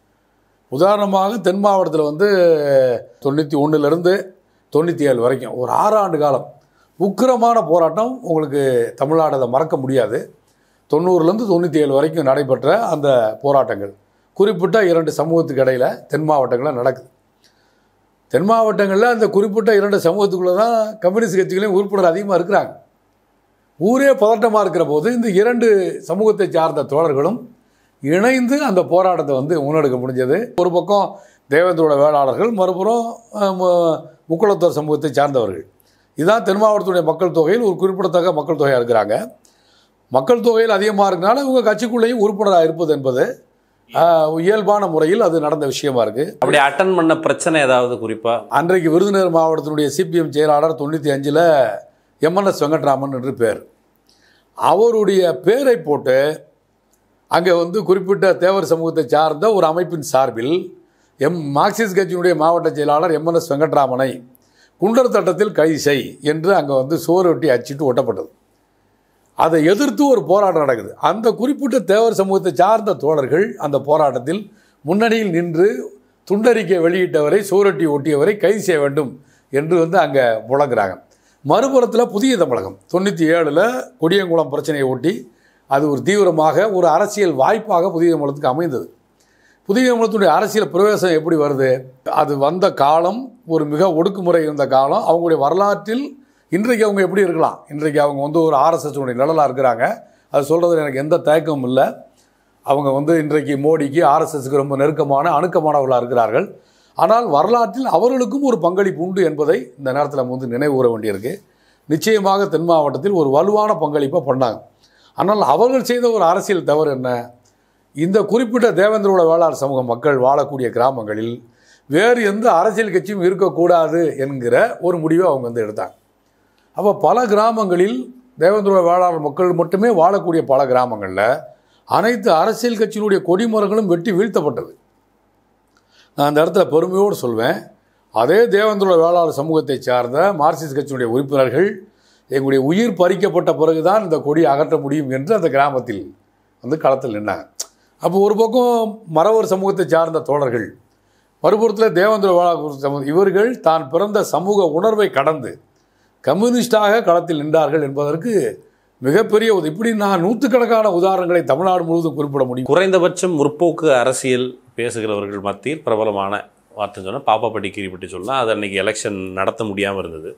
உதாரணமாக தென் மாவட்டத்தில் வந்து தொண்ணூற்றி ஒன்றுலேருந்து தொண்ணூற்றி ஏழு வரைக்கும் ஒரு ஆறு ஆண்டு காலம் உக்கிரமான போராட்டம். உங்களுக்கு தமிழ்நாடு அதை மறக்க முடியாது. தொண்ணூறுலேருந்து தொண்ணூற்றி ஏழு வரைக்கும் நடைபெற்ற அந்த போராட்டங்கள் குறிப்பிட்ட இரண்டு சமூகத்துக்கு இடையில் தென் மாவட்டங்களில் நடக்குது. தென் மாவட்டங்களில் அந்த குறிப்பிட்ட இரண்டு சமூகத்துக்குள்ளே தான் கம்யூனிஸ்ட் கட்சிகளையும் உறுப்பினர் அதிகமாக இருக்கிறாங்க. ஊரே பதட்டமாக இருக்கிற போது இந்த இரண்டு சமூகத்தை சார்ந்த தோழர்களும் இணைந்து அந்த போராட்டத்தை வந்து முன்னெடுக்க முடிஞ்சது. ஒரு பக்கம் தேவேந்திரோட வேளாளர்கள், மறுபுறம் முக்குளத்தோர் சமூகத்தை சார்ந்தவர்கள். இதுதான் தென் மாவட்டத்துடைய மக்கள் தொகையில் ஒரு குறிப்பிடத்தக்க மக்கள் தொகையாக இருக்கிறாங்க. மக்கள் தொகையில் அதிகமாக இருக்கிறனால இவங்க கட்சிக்குள்ளேயும் உறுப்பினராக இருப்பது என்பது இயல்பான முறையில் அது நடந்த விஷயமா இருக்குது. அப்படி அட்டன் பண்ண பிரச்சனை ஏதாவது குறிப்பாக? அன்றைக்கு விருதுநகர் மாவட்டத்தினுடைய சிபிஎம் செயலாளர் தொண்ணூற்றி அஞ்சில் எம்என்எஸ் வெங்கட்ராமன் என்று பேர். அவருடைய பேரை போட்டு அங்கே வந்து குறிப்பிட்ட தேவர் சமூகத்தை சார்ந்த ஒரு அமைப்பின் சார்பில் எம் மார்க்சிஸ்ட் கட்சியினுடைய மாவட்ட செயலாளர் எம்என்எஸ் வெங்கட்ராமனை குண்டர் தட்டத்தில் கைது செய் என்று அங்கே வந்து சோறு ஒட்டி அச்சிட்டு ஒட்டப்பட்டது. அதை எதிர்த்து ஒரு போராட்டம் நடக்குது. அந்த குறிப்பிட்ட தேவர் சமூகத்தை சார்ந்த தோழர்கள் அந்த போராட்டத்தில் முன்னணியில் நின்று துண்டறிக்கை வெளியிட்டவரை, சோரட்டி ஒட்டியவரை கைது செய்ய வேண்டும் என்று வந்து அங்கே முழங்குறாங்க. மறுபுறத்தில் புதிய தமிழகம் தொண்ணூற்றி ஏழில் கொடியங்குளம் பிரச்சனையை ஒட்டி அது ஒரு தீவிரமாக ஒரு அரசியல் வாய்ப்பாக புதிய தமிழகத்துக்கு அமைந்தது. புதிய தமிழகத்துடைய அரசியல் பிரவேசம் எப்படி வருது? அது வந்த காலம் ஒரு மிக ஒடுக்குமுறை இருந்த காலம். அவங்களுடைய வரலாற்றில் இன்றைக்கு அவங்க எப்படி இருக்கலாம்? இன்றைக்கு அவங்க வந்து ஒரு ஆர்எஸ்எஸ்னுடைய நிழலாக இருக்கிறாங்க. அது சொல்கிறதுல எனக்கு எந்த தயக்கமும் இல்லை. அவங்க வந்து இன்றைக்கு மோடிக்கு ஆர்எஸ்எஸ்க்கு ரொம்ப நெருக்கமான அணுக்கமானவர்களாக இருக்கிறார்கள். ஆனால் வரலாற்றில் அவர்களுக்கும் ஒரு பங்களிப்பு உண்டு என்பதை இந்த நேரத்தில் நம்ம வந்து நினைவு கூற வேண்டியிருக்கு. நிச்சயமாக தென் மாவட்டத்தில் ஒரு வலுவான பங்களிப்பை பண்ணாங்க. ஆனால் அவர்கள் செய்த ஒரு அரசியல் தவறு என்ன? இந்த குறிப்பிட்ட தேவேந்திரோட வேளாளர் சமூக மக்கள் வாழக்கூடிய கிராமங்களில் வேறு எந்த அரசியல் கட்சியும் இருக்கக்கூடாது என்கிற ஒரு முடிவை அவங்க வந்து எடுத்தாங்க. அப்போ பல கிராமங்களில் தேவேந்திரோட வேளாளர் மக்கள் மட்டுமே வாழக்கூடிய பல கிராமங்களில் அனைத்து அரசியல் கட்சியினுடைய கொடிமரங்களும் வெட்டி வீழ்த்தப்பட்டது. நான் அந்த இடத்துல பெருமையோடு சொல்வேன், அதே தேவேந்திரோட வேளாளர் சமூகத்தை சார்ந்த மார்க்சிஸ்ட் கட்சியினுடைய உறுப்பினர்கள் எங்களுடைய உயிர் பறிக்கப்பட்ட பிறகுதான் இந்த கொடி அகற்ற முடியும் என்று அந்த கிராமத்தில் வந்து களத்தில் நின்னாங்க. அப்போ ஒரு பக்கம் மறவர் சமூகத்தை சார்ந்த தோழர்கள், மறுபுறத்தில் தேவேந்திர வேளாளர் சமூகம், இவர்கள் தான் பிறந்த சமூக உணர்வை கடந்து கம்யூனிஸ்டாக களத்தில் நின்றார்கள் என்பதற்கு மிகப்பெரிய உதவி. இப்படி நான் நூற்றுக்கணக்கான உதாரணங்களை தமிழ்நாடு முழுவதும் குறிப்பிட முடியும். குறைந்தபட்சம் முற்போக்கு அரசியல் பேசுகிறவர்கள் மத்தியில் பிரபலமான வார்த்தை சொன்னால் பாப்பாப்பட்டி கீரிப்பட்டி சொல்லலாம். அது அன்றைக்கி எலெக்ஷன் நடத்த முடியாமல் இருந்தது.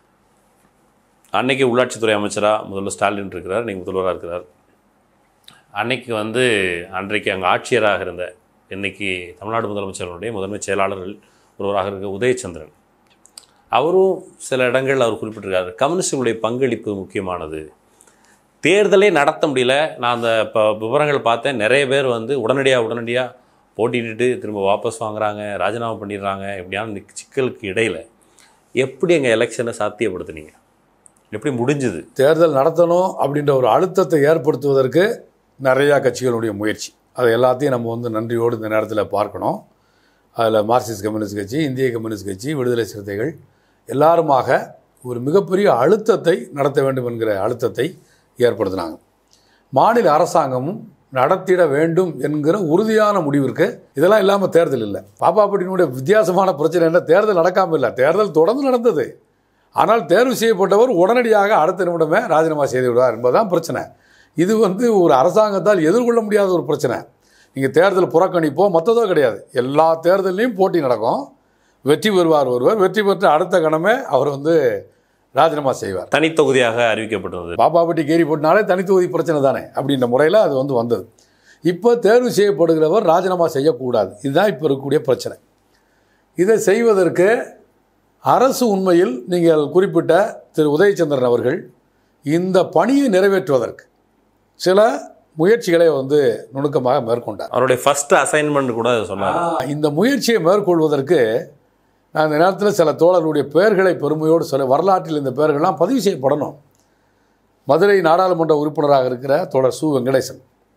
அன்றைக்கி உள்ளாட்சித்துறை அமைச்சராக முதல்வர் ஸ்டாலின் இருக்கிறார், இன்றைக்கி முதல்வராக இருக்கிறார். அன்னைக்கு வந்து அன்றைக்கு அங்கே ஆட்சியராக இருந்த இன்றைக்கி தமிழ்நாடு முதலமைச்சர்களுடைய முதன்மை செயலாளர்கள் ஒருவராக இருக்க உதயச்சந்திரன் அவரும் சில இடங்கள் அவர் குறிப்பிட்டிருக்காரு, கம்யூனிஸ்டுகளுடைய பங்களிப்பு முக்கியமானது, தேர்தலே நடத்த முடியல. நான் அந்த இப்போ விவரங்கள் பார்த்தேன், நிறைய பேர் வந்து உடனடியாக உடனடியாக போட்டிட்டு திரும்ப வாபஸ் வாங்குறாங்க, ராஜினாமா பண்ணிடுறாங்க. இப்படியான சிக்கலுக்கு இடையில் எப்படி எங்கள் எலெக்ஷனை சாத்தியப்படுத்துனீங்க, எப்படி முடிஞ்சுது? தேர்தல் நடத்தணும் அப்படின்ற ஒரு அழுத்தத்தை ஏற்படுத்துவதற்கு நிறையா கட்சிகளுடைய முயற்சி, அது எல்லாத்தையும் நம்ம வந்து நன்றியோடு இந்த நேரத்தில் பார்க்கணும். அதில் மார்க்சிஸ்ட் கம்யூனிஸ்ட் கட்சி, இந்திய கம்யூனிஸ்ட் கட்சி, விடுதலை சிறுத்தைகள் எல்லாருமாக ஒரு மிகப்பெரிய அழுத்தத்தை நடத்த வேண்டும் என்கிற அழுத்தத்தை ஏற்படுத்தினாங்க. மாநில அரசாங்கமும் நடத்திட வேண்டும் என்கிற உறுதியான முடிவிற்கு இதெல்லாம் இல்லாமல் தேர்தல் இல்லை. பாப்பாப்பட்டினுடைய வித்தியாசமான பிரச்சனை என்ன, தேர்தல் நடக்காமல் இல்லை, தேர்தல் தொடர்ந்து நடந்தது. ஆனால் தேர்வு செய்யப்பட்டவர் உடனடியாக அடுத்த நிமிடமே ராஜினாமா செய்து விடுவார் என்பதுதான் பிரச்சனை. இது வந்து ஒரு அரசாங்கத்தால் எதிர்கொள்ள முடியாத ஒரு பிரச்சனை. நீங்கள் தேர்தல் புறக்கணிப்போ மற்றதோ கிடையாது, எல்லா தேர்தலையும் போட்டி நடக்கும், வெற்றி பெறுவார் ஒருவர், வெற்றி பெற்ற அடுத்த கணமே அவர் வந்து ராஜினாமா செய்வார். தனித்தொகுதியாக அறிவிக்கப்பட்டது. பாப்பாப்பட்டி கேரி போட்டினாலே தனித்தொகுதி பிரச்சனை தானே அப்படின்ற முறையில் அது வந்து வந்தது. இப்போ தேர்வு செய்யப்படுகிறவர் ராஜினாமா செய்யக்கூடாது, இதுதான் இப்போ இருக்கக்கூடிய பிரச்சனை. இதை செய்வதற்கு அரசு உண்மையில் நீங்கள் குறிப்பிட்ட திரு உதயச்சந்திரன் அவர்கள் இந்த பணியை நிறைவேற்றுவதற்கு சில முயற்சிகளை வந்து நுணுக்கமாக மேற்கொண்டார். அவருடைய ஃபர்ஸ்ட் அசைன்மெண்ட் கூட சொன்னார். இந்த முயற்சியை மேற்கொள்வதற்கு நான் இந்த நேரத்தில் சில தோழர்களுடைய பெயர்களை பெருமையோடு சொல்ல, வரலாற்றில் இந்த பெயர்கள்லாம் பதிவு செய்யப்படணும். மதுரை நாடாளுமன்ற உறுப்பினராக இருக்கிற தோழர் சு வெங்கடேசன்,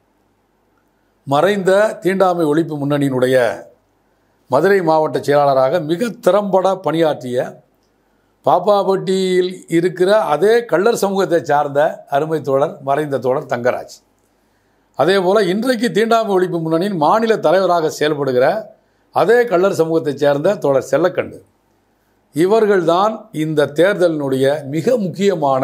மறைந்த தீண்டாமை ஒழிப்பு முன்னணியினுடைய மதுரை மாவட்ட செயலாளராக மிக திறம்பட பணியாற்றிய, பாப்பாப்பட்டியில் இருக்கிற அதே கள்ளர் சமூகத்தை சார்ந்த அருமை தோழர் மறைந்த தோழர் தங்கராஜ், அதே போல் இன்றைக்கு தீண்டாமை ஒழிப்பு முன்னணியின் மாநில தலைவராக செயல்படுகிற அதே கள்ளர் சமூகத்தைச் சேர்ந்த தோழர் செல்லக்கண்டு, இவர்கள்தான் இந்த தேர்தலினுடைய மிக முக்கியமான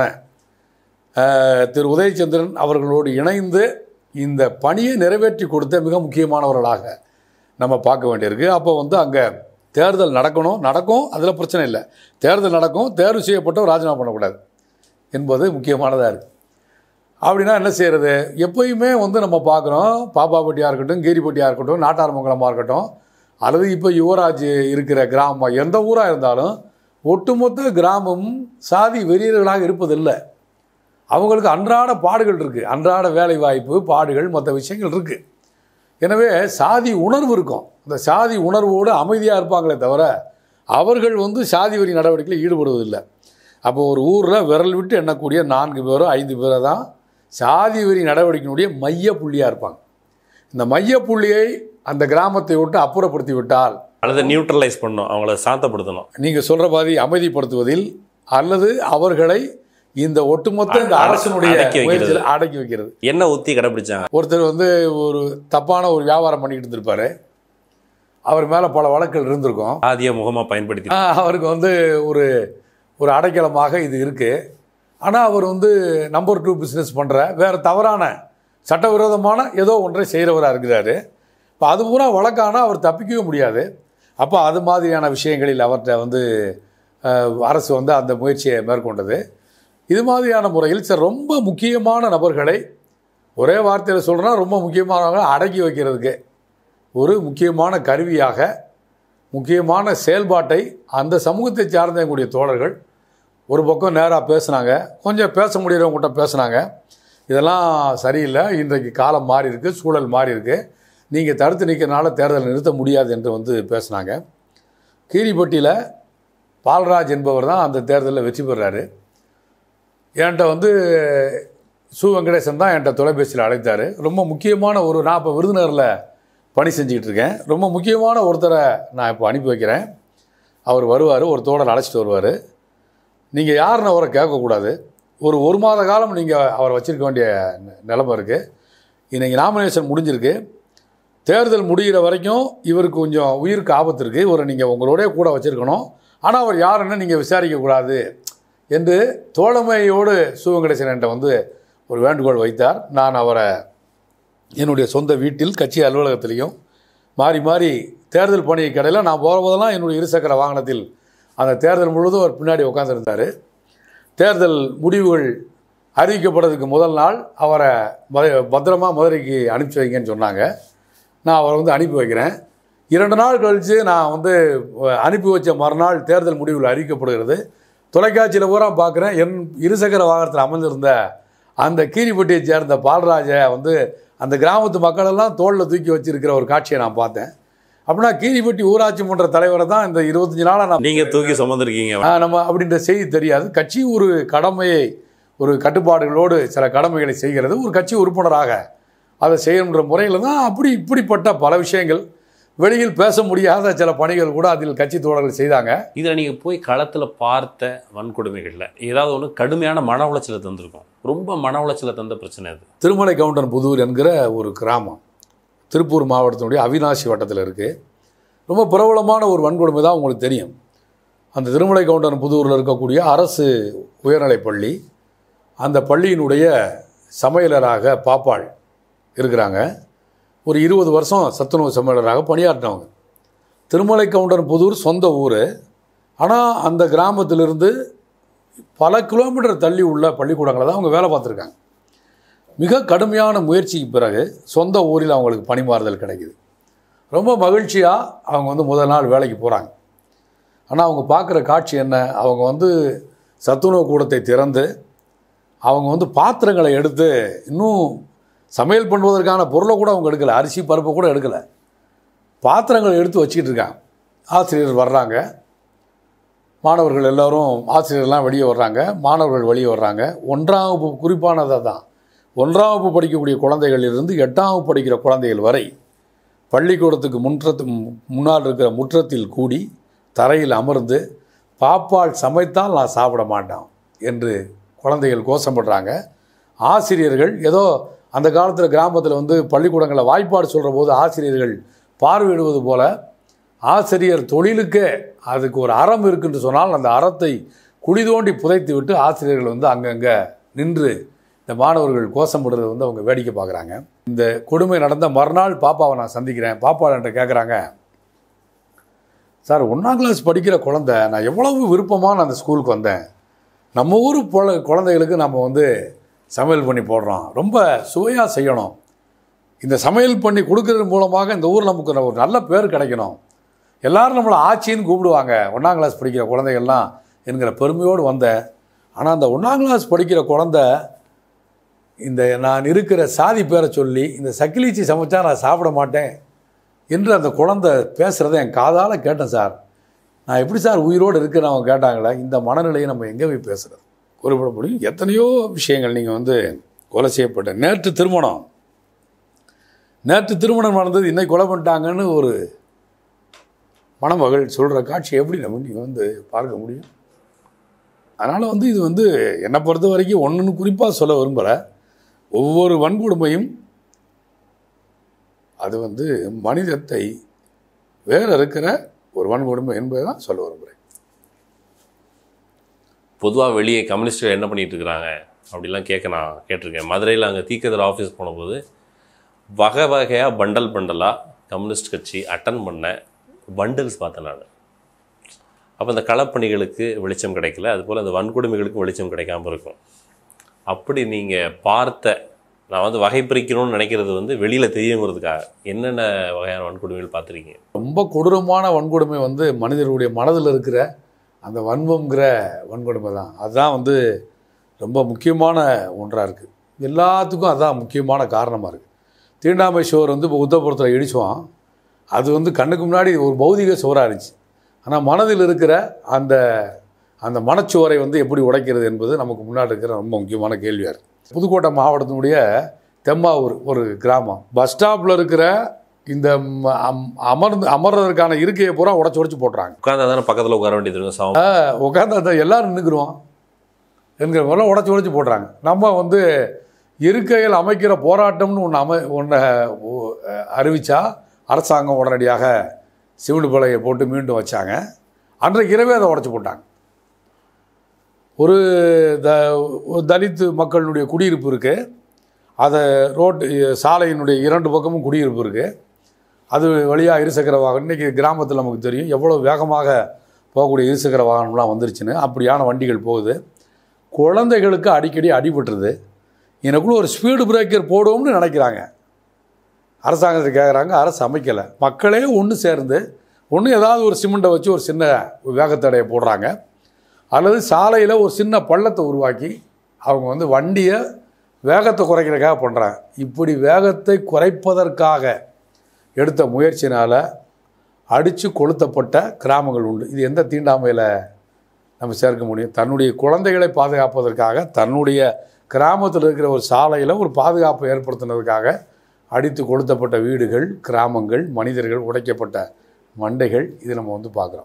திரு உதயச்சந்திரன் அவர்களோடு இணைந்து இந்த பணியை நிறைவேற்றி கொடுத்த மிக முக்கியமானவர்களாக நம்ம பார்க்க வேண்டியிருக்கு. அப்போ வந்து அங்கே தேர்தல் நடக்கணும், நடக்கும், அதில் பிரச்சனை இல்லை, தேர்தல் நடக்கும், தேர்வு செய்யப்பட்டவர் ராஜினாமா பண்ணக்கூடாது என்பது முக்கியமானதாக இருக்குது. அப்படின்னா என்ன செய்கிறது, எப்பயுமே வந்து நம்ம பார்க்குறோம், பாப்பாப்பட்டியாக இருக்கட்டும், கீரிப்பட்டியாக இருக்கட்டும், நாட்டார்மங்கலமாக இருக்கட்டும், அல்லது இப்போ யுவராஜ் இருக்கிற கிராமம், எந்த ஊராக இருந்தாலும் ஒட்டுமொத்த கிராமமும் சாதி வெறியர்களாக இருப்பதில்லை. அவங்களுக்கு அன்றாட பாடுகள் இருக்குது, அன்றாட வேலை வாய்ப்பு பாடுகள் மற்ற விஷயங்கள் இருக்குது. எனவே சாதி உணர்வு இருக்கும், அந்த சாதி உணர்வோடு அமைதியாக இருப்பாங்களே தவிர அவர்கள் வந்து சாதி வெறி நடவடிக்கையில் ஈடுபடுவதில்லை. அப்போ ஒரு ஊரில் விரல் விட்டு எண்ணக்கூடிய நான்கு பேரோ ஐந்து பேரோ தான் சாதி வெறி நடவடிக்கையினுடைய மைய புள்ளியாக இருப்பாங்க. இந்த மைய புள்ளியை அந்த கிராமத்தை விட்டு அப்புறப்படுத்தி விட்டால், அல்லது நியூட்ரலைஸ் பண்ணணும், அவங்கள சாந்தப்படுத்தணும், நீங்கள் சொல்கிற மாதிரி அமைதிப்படுத்துவதில், அல்லது அவர்களை இந்த ஒட்டுமொத்த இந்த அரசனுடைய முயற்சியில் அடக்கி வைக்கிறது. என்ன உத்தி கடைபிடிச்சாங்க? ஒருத்தர் வந்து ஒரு தப்பான ஒரு வியாபாரம் பண்ணிக்கிட்டு இருந்திருப்பாரு, அவர் மேலே பல வழக்குகள் இருந்திருக்கும், ஆதிய முகமாக பயன்படுத்தி அவருக்கு வந்து ஒரு ஒரு அடைக்கலமாக இது இருக்குது. ஆனால் அவர் வந்து நம்பர் டூ பிஸ்னஸ் பண்ணுற வேறு தவறான சட்டவிரோதமான ஏதோ ஒன்றை செய்கிறவராக இருக்கிறாரு. இப்போ அது பூரா வழக்கானால் அவர் தப்பிக்கவே முடியாது. அப்போ அது மாதிரியான விஷயங்களில் அவர்கிட்ட வந்து அரசு வந்து அந்த முயற்சியை மேற்கொண்டது. இது மாதிரியான முறையில் சார் ரொம்ப முக்கியமான நபர்களை ஒரே வார்த்தையில் சொல்கிறேன்னா ரொம்ப முக்கியமானவங்களை அடக்கி வைக்கிறதுக்கு ஒரு முக்கியமான கருவியாக, முக்கியமான செயல்பாட்டை அந்த சமூகத்தை சார்ந்தக்கூடிய தோழர்கள் ஒரு பக்கம் நேராக பேசுனாங்க, கொஞ்சம் பேச முடியறவங்ககிட்ட பேசுனாங்க. இதெல்லாம் சரியில்லை, இன்றைக்கு காலம் மாறி இருக்குது, சூழல் மாறி இருக்குது, நீங்கள் தடுத்து நிற்கிறனால தேர்தலை நிறுத்த முடியாது என்று வந்து பேசுனாங்க. கீரிப்பட்டியில் பால்ராஜ் என்பவர் தான் அந்த தேர்தலில் வெற்றி பெறாரு. என்கிட்ட வந்து சு வெங்கடேசன் தான் என்கிட்ட தொலைபேசியில் அழைத்தார். ரொம்ப முக்கியமான ஒரு, நான் இப்போ விருதுநகரில் பணி செஞ்சுக்கிட்டு இருக்கேன், ரொம்ப முக்கியமான ஒருத்தரை நான் இப்போ அனுப்பி வைக்கிறேன், அவர் வருவார், ஒரு தோழர் அழைச்சிட்டு வருவார், நீங்கள் யாருன்னு அவரை கேட்கக்கூடாது, ஒரு ஒரு மாத காலம் நீங்கள் அவரை வச்சுருக்க வேண்டிய நிலைமை இருக்குது. இன்றைக்கி நாமினேஷன் முடிஞ்சிருக்கு, தேர்தல் முடிகிற வரைக்கும் இவருக்கு கொஞ்சம் உயிருக்கு ஆபத்து இருக்குது, இவரை நீங்கள் உங்களோடய கூட வச்சுருக்கணும், ஆனால் அவர் யாருன்னு நீங்கள் விசாரிக்கக்கூடாது என்று தோழமையோடு சு வெங்கடேசன் என்கிட்ட வந்து ஒரு வேண்டுகோள் வைத்தார். நான் அவரை என்னுடைய சொந்த வீட்டில் கட்சி அலுவலகத்திலையும் மாறி மாறி தேர்தல் பணி கடையில் நான் போகிற போதெல்லாம் என்னுடைய இருசக்கர வாகனத்தில் அந்த தேர்தல் முழுவதும் அவர் பின்னாடி உட்காந்துருந்தார். தேர்தல் முடிவுகள் அறிவிக்கப்படுறதுக்கு முதல் நாள் அவரை பத்திரமா மதுரைக்கு அனுப்பி வைங்கன்னு சொன்னாங்க. நான் அவரை வந்து அனுப்பி வைக்கிறேன். இரண்டு நாள் கழித்து நான் வந்து அனுப்பி வச்ச மறுநாள் தேர்தல் முடிவில் அறிவிக்கப்படுகிறது. தொலைக்காட்சியில் பூரா பார்க்குறேன், என் இருசக்கர வாகனத்தில் அமர்ந்திருந்த அந்த கீரிப்பட்டியை சேர்ந்த பால்ராஜை வந்து அந்த கிராமத்து மக்களெல்லாம் தோளில் தூக்கி வச்சிருக்கிற ஒரு காட்சியை நான் பார்த்தேன். அப்படின்னா கீரிப்பட்டி ஊராட்சி மன்ற தலைவரை தான் இந்த இருபத்தஞ்சி நாளாக நான் நீங்கள் தூக்கி சுமந்துருக்கீங்க நம்ம அப்படின்ற செய்தி தெரியாது. கட்சி ஒரு கடமையை, ஒரு கட்டுப்பாடுகளோடு சில கடமைகளை செய்கிறது. ஒரு கட்சி உறுப்பினராக அதை செய்யணுன்ற முறையில் தான் அப்படி இப்படிப்பட்ட பல விஷயங்கள், வெளியில் பேச முடியாத சில பணிகள் கூட அதில் கட்சி தோழர்கள் செய்தாங்க. இதில் நீங்கள் போய் களத்தில் பார்த்த வன்கொடுமைகளில் ஏதாவது ஒன்று கடுமையான மன உளைச்சலை தந்திருக்கும். ரொம்ப மன உளைச்சலை தந்த பிரச்சனை அது திருமலை கவுண்டன் புதூர் என்கிற ஒரு கிராமம் திருப்பூர் மாவட்டத்தினுடைய அவிநாசி வட்டத்தில் இருக்குது. ரொம்ப பிரபலமான ஒரு வன்கொடுமை தான் உங்களுக்கு தெரியும். அந்த திருமலை கவுண்டன் புதூரில் இருக்கக்கூடிய அரசு உயர்நிலைப்பள்ளி, அந்த பள்ளியினுடைய சமையலராக பாப்பாள் இருக்கிறாங்க. ஒரு இருபது வருஷம் சத்துணவு சமையலராக பணியாற்றினவங்க. திருமலை கவுண்டன் புதூர் சொந்த ஊர். ஆனால் அந்த கிராமத்திலிருந்து பல கிலோமீட்டர் தள்ளி உள்ள பள்ளிக்கூடங்களை தான் அவங்க வேலை பார்த்துருக்காங்க. மிக கடுமையான முயற்சிக்கு பிறகு சொந்த ஊரில் அவங்களுக்கு பணிமாறுதல் கிடைக்குது. ரொம்ப மகிழ்ச்சியாக அவங்க வந்து முதல் நாள் வேலைக்கு போகிறாங்க. ஆனால் அவங்க பார்க்குற காட்சி என்ன? அவங்க வந்து சத்துணவு கூடத்தை திறந்து அவங்க வந்து பாத்திரங்களை எடுத்து, இன்னும் சமையல் பண்ணுவதற்கான பொருளை கூட அவங்க எடுக்கலை, அரிசி பருப்பை கூட எடுக்கலை, பாத்திரங்களை எடுத்து வச்சுக்கிட்டு இருக்காங்க. ஆசிரியர் வர்றாங்க, மாணவர்கள் எல்லோரும், ஆசிரியர்லாம் வெளியே வர்றாங்க, மாணவர்கள் வெளியே வர்றாங்க. ஒன்றாம் வகுப்பு, குறிப்பானதாக தான் ஒன்றாம் வகுப்பு படிக்கக்கூடிய குழந்தைகளிலிருந்து எட்டாம் வகுப்பு படிக்கிற குழந்தைகள் வரை பள்ளிக்கூடத்துக்கு முற்றத்து முன்னால் இருக்கிற முற்றத்தில் கூடி தரையில் அமர்ந்து, பாப்பால் சமைத்தால் நான் சாப்பிட மாட்டேன் என்று குழந்தைகள் கோஷப்படுறாங்க. ஆசிரியர்கள் ஏதோ அந்த காலத்தில் கிராமத்தில் வந்து பள்ளிக்கூடங்களில் வாய்ப்பாடு சொல்கிற போது ஆசிரியர்கள் பார்வையிடுவது போல், ஆசிரியர் தொழிலுக்கே அதுக்கு ஒரு அறம் இருக்குன்னு சொன்னால் அந்த அறத்தை குழி தோண்டி புதைத்து விட்டு ஆசிரியர்கள் வந்து அங்கங்கே நின்று இந்த மாணவர்கள் கோஷப்படுறதை வந்து அவங்க வேடிக்கை பார்க்குறாங்க. இந்த கொடுமை நடந்த மறுநாள் பாப்பாவை நான் சந்திக்கிறேன். பாப்பா என்கிட்ட கேட்குறாங்க, சார் ஒன்றாம் கிளாஸ் படிக்கிற குழந்தை, நான் எவ்வளவு விருப்பமாக நான் அந்த ஸ்கூலுக்கு வந்தேன். நம்ம ஊர் பொல குழந்தைகளுக்கு நம்ம வந்து சமையல் பண்ணி போடுறோம், ரொம்ப சுவையாக செய்யணும், இந்த சமையல் பண்ணி கொடுக்கறது மூலமாக இந்த ஊரில் நமக்கு ஒரு நல்ல பேர் கிடைக்கணும், எல்லோரும் நம்மளை ஆட்சின்னு கூப்பிடுவாங்க ஒன்றாம் கிளாஸ் படிக்கிற குழந்தைகள்லாம் என்கிற பெருமையோடு வந்தேன். ஆனால் அந்த ஒன்றாம் கிளாஸ் படிக்கிற குழந்தை இந்த நான் இருக்கிற சாதி பேரை சொல்லி இந்த சக்கிலிச்சி சமைச்சா நான் சாப்பிட மாட்டேன் என்று அந்த குழந்தை பேசுகிறத என் காதால் கேட்டேன் சார். நான் எப்படி சார் உயிரோடு இருக்கிறேன் அவங்க கேட்டாங்களே. இந்த மனநிலையை நம்ம எங்கே போய் பேசுகிறது? குறிப்பிட முடியும் எத்தனையோ விஷயங்கள். நீங்கள் வந்து கொலை செய்யப்பட்ட நேற்று திருமணம் நேற்று திருமணம் நடந்தது, இன்னைக்கு கொலை பண்ணிட்டாங்கன்னு ஒரு மணமகள் சொல்கிற காட்சி எப்படி நம்ம நீங்கள் வந்து பார்க்க முடியும்? அதனால் வந்து இது வந்து என்னை பொறுத்த வரைக்கும் ஒன்றுன்னு குறிப்பாக சொல்ல விரும்பலை. ஒவ்வொரு வன்கொடுமையும் அது வந்து மனிதத்தை வேற இருக்கிற ஒரு வன்கொடுமை என்பதை தான் சொல்ல விரும்புகிறேன். பொதுவாக வெளியே கம்யூனிஸ்ட் என்ன பண்ணிகிட்டு இருக்கிறாங்க அப்படிலாம் கேட்க நான் கேட்டிருக்கேன். மதுரையில் அங்கே தீக்கதிர் ஆஃபீஸ் போனபோது வகை வகையாக பண்டல் பண்டலாக கம்யூனிஸ்ட் கட்சி அட்டன் பண்ண பண்டில்ஸ் பார்த்தேன் நான். அப்போ இந்த களப்பணிகளுக்கு வெளிச்சம் கிடைக்கல, அதுபோல் அந்த வன்கொடுமைகளுக்கு வெளிச்சம் கிடைக்காமல் இருக்கும். அப்படி நீங்கள் பார்த்த, நான் வந்து வகை பிரிக்கணும்னு நினைக்கிறது வந்து வெளியில் தெரியுங்கிறதுக்காக என்னென்ன வகையான வன்கொடுமைகள் பார்த்துருக்கீங்க? ரொம்ப கொடூரமான வன்கொடுமை வந்து மனிதர்களுடைய மனதில் இருக்கிற அந்த வன்மங்கிற வன்கொடுமை தான். அதுதான் வந்து ரொம்ப முக்கியமான ஒன்றாக இருக்குது. எல்லாத்துக்கும் அதுதான் முக்கியமான காரணமாக இருக்குது. தீண்டாமை சுவர் வந்து இப்போ உத்தரபுரத்தில் இடிச்சுவான், அது வந்து கண்ணுக்கு முன்னாடி ஒரு பௌதிக சுவராக இருந்துச்சு. ஆனால் மனதில் இருக்கிற அந்த அந்த மனச்சுவரை வந்து எப்படி உடைக்கிறது என்பது நமக்கு முன்னாடி இருக்கிற ரொம்ப முக்கியமான கேள்வியாக இருக்குது. புதுக்கோட்டை மாவட்டத்தினுடைய தெம்மாவூர் ஒரு கிராமம், பஸ் ஸ்டாப்பில் இருக்கிற இந்த அமர்ந்து அமர்றதுக்கான இருக்கையை பூரா உடச்சி உடச்சி போட்டுறாங்க. உட்காந்தா தானே பக்கத்தில் உட்கார வேண்டியது, உட்காந்தா எல்லோரும் நின்றுக்குருவோம் என்கிற மாதிரிலாம் உடச்சி உடச்சி போட்டுறாங்க. நம்ம வந்து இருக்கையில் அமைக்கிற போராட்டம்னு ஒன்று அமை ஒன்றை அறிவித்தா அரசாங்கம் உடனடியாக சிவில் பலகையை போட்டு மீண்டும் வச்சாங்க. அன்றைக்கு இரவே அதை உடச்சி போட்டாங்க. ஒரு த தலித்து மக்களினுடைய குடியிருப்பு இருக்குது, அதை ரோட்டு சாலையினுடைய இரண்டு பக்கமும் குடியிருப்பு இருக்குது. அது வழியாக இருசக்கர வாகனம், இன்றைக்கி கிராமத்தில் நமக்கு தெரியும் எவ்வளோ வேகமாக போகக்கூடிய இருசக்கர வாகனம்லாம் வந்துருச்சுன்னு. அப்படியான வண்டிகள் போகுது. குழந்தைகளுக்கு அடிக்கடி அடிபட்டுருது. எனக்குள்ள ஒரு ஸ்பீடு பிரேக்கர் போடுவோம்னு நினைக்கிறாங்க. அரசாங்கத்தை கேட்குறாங்க, அரசு அமைக்கலை. மக்களே ஒன்று சேர்ந்து ஒன்று ஏதாவது ஒரு சிமெண்ட்டை வச்சு ஒரு சின்ன வேகத்தடையை போடுறாங்க, அல்லது சாலையில் ஒரு சின்ன பள்ளத்தை உருவாக்கி அவங்க வந்து வண்டியை வேகத்தை குறைக்கிறதுக்காக பண்ணுறாங்க. இப்படி வேகத்தை குறைப்பதற்காக எடுத்த முயற்சினால் அடித்து கொளுத்தப்பட்ட கிராமங்கள் உண்டு. இது எந்த தீண்டாமையில் நம்ம சேர்க்க முடியும்? தன்னுடைய குழந்தைகளை பாதுகாப்பதற்காக தன்னுடைய கிராமத்தில் இருக்கிற ஒரு சாலையில் ஒரு பாதுகாப்பு ஏற்படுத்தினதுக்காக அடித்து கொளுத்தப்பட்ட வீடுகள், கிராமங்கள், மனிதர்கள், உடைக்கப்பட்ட மண்டைகள், இது நம்ம வந்து பார்க்குறோம்.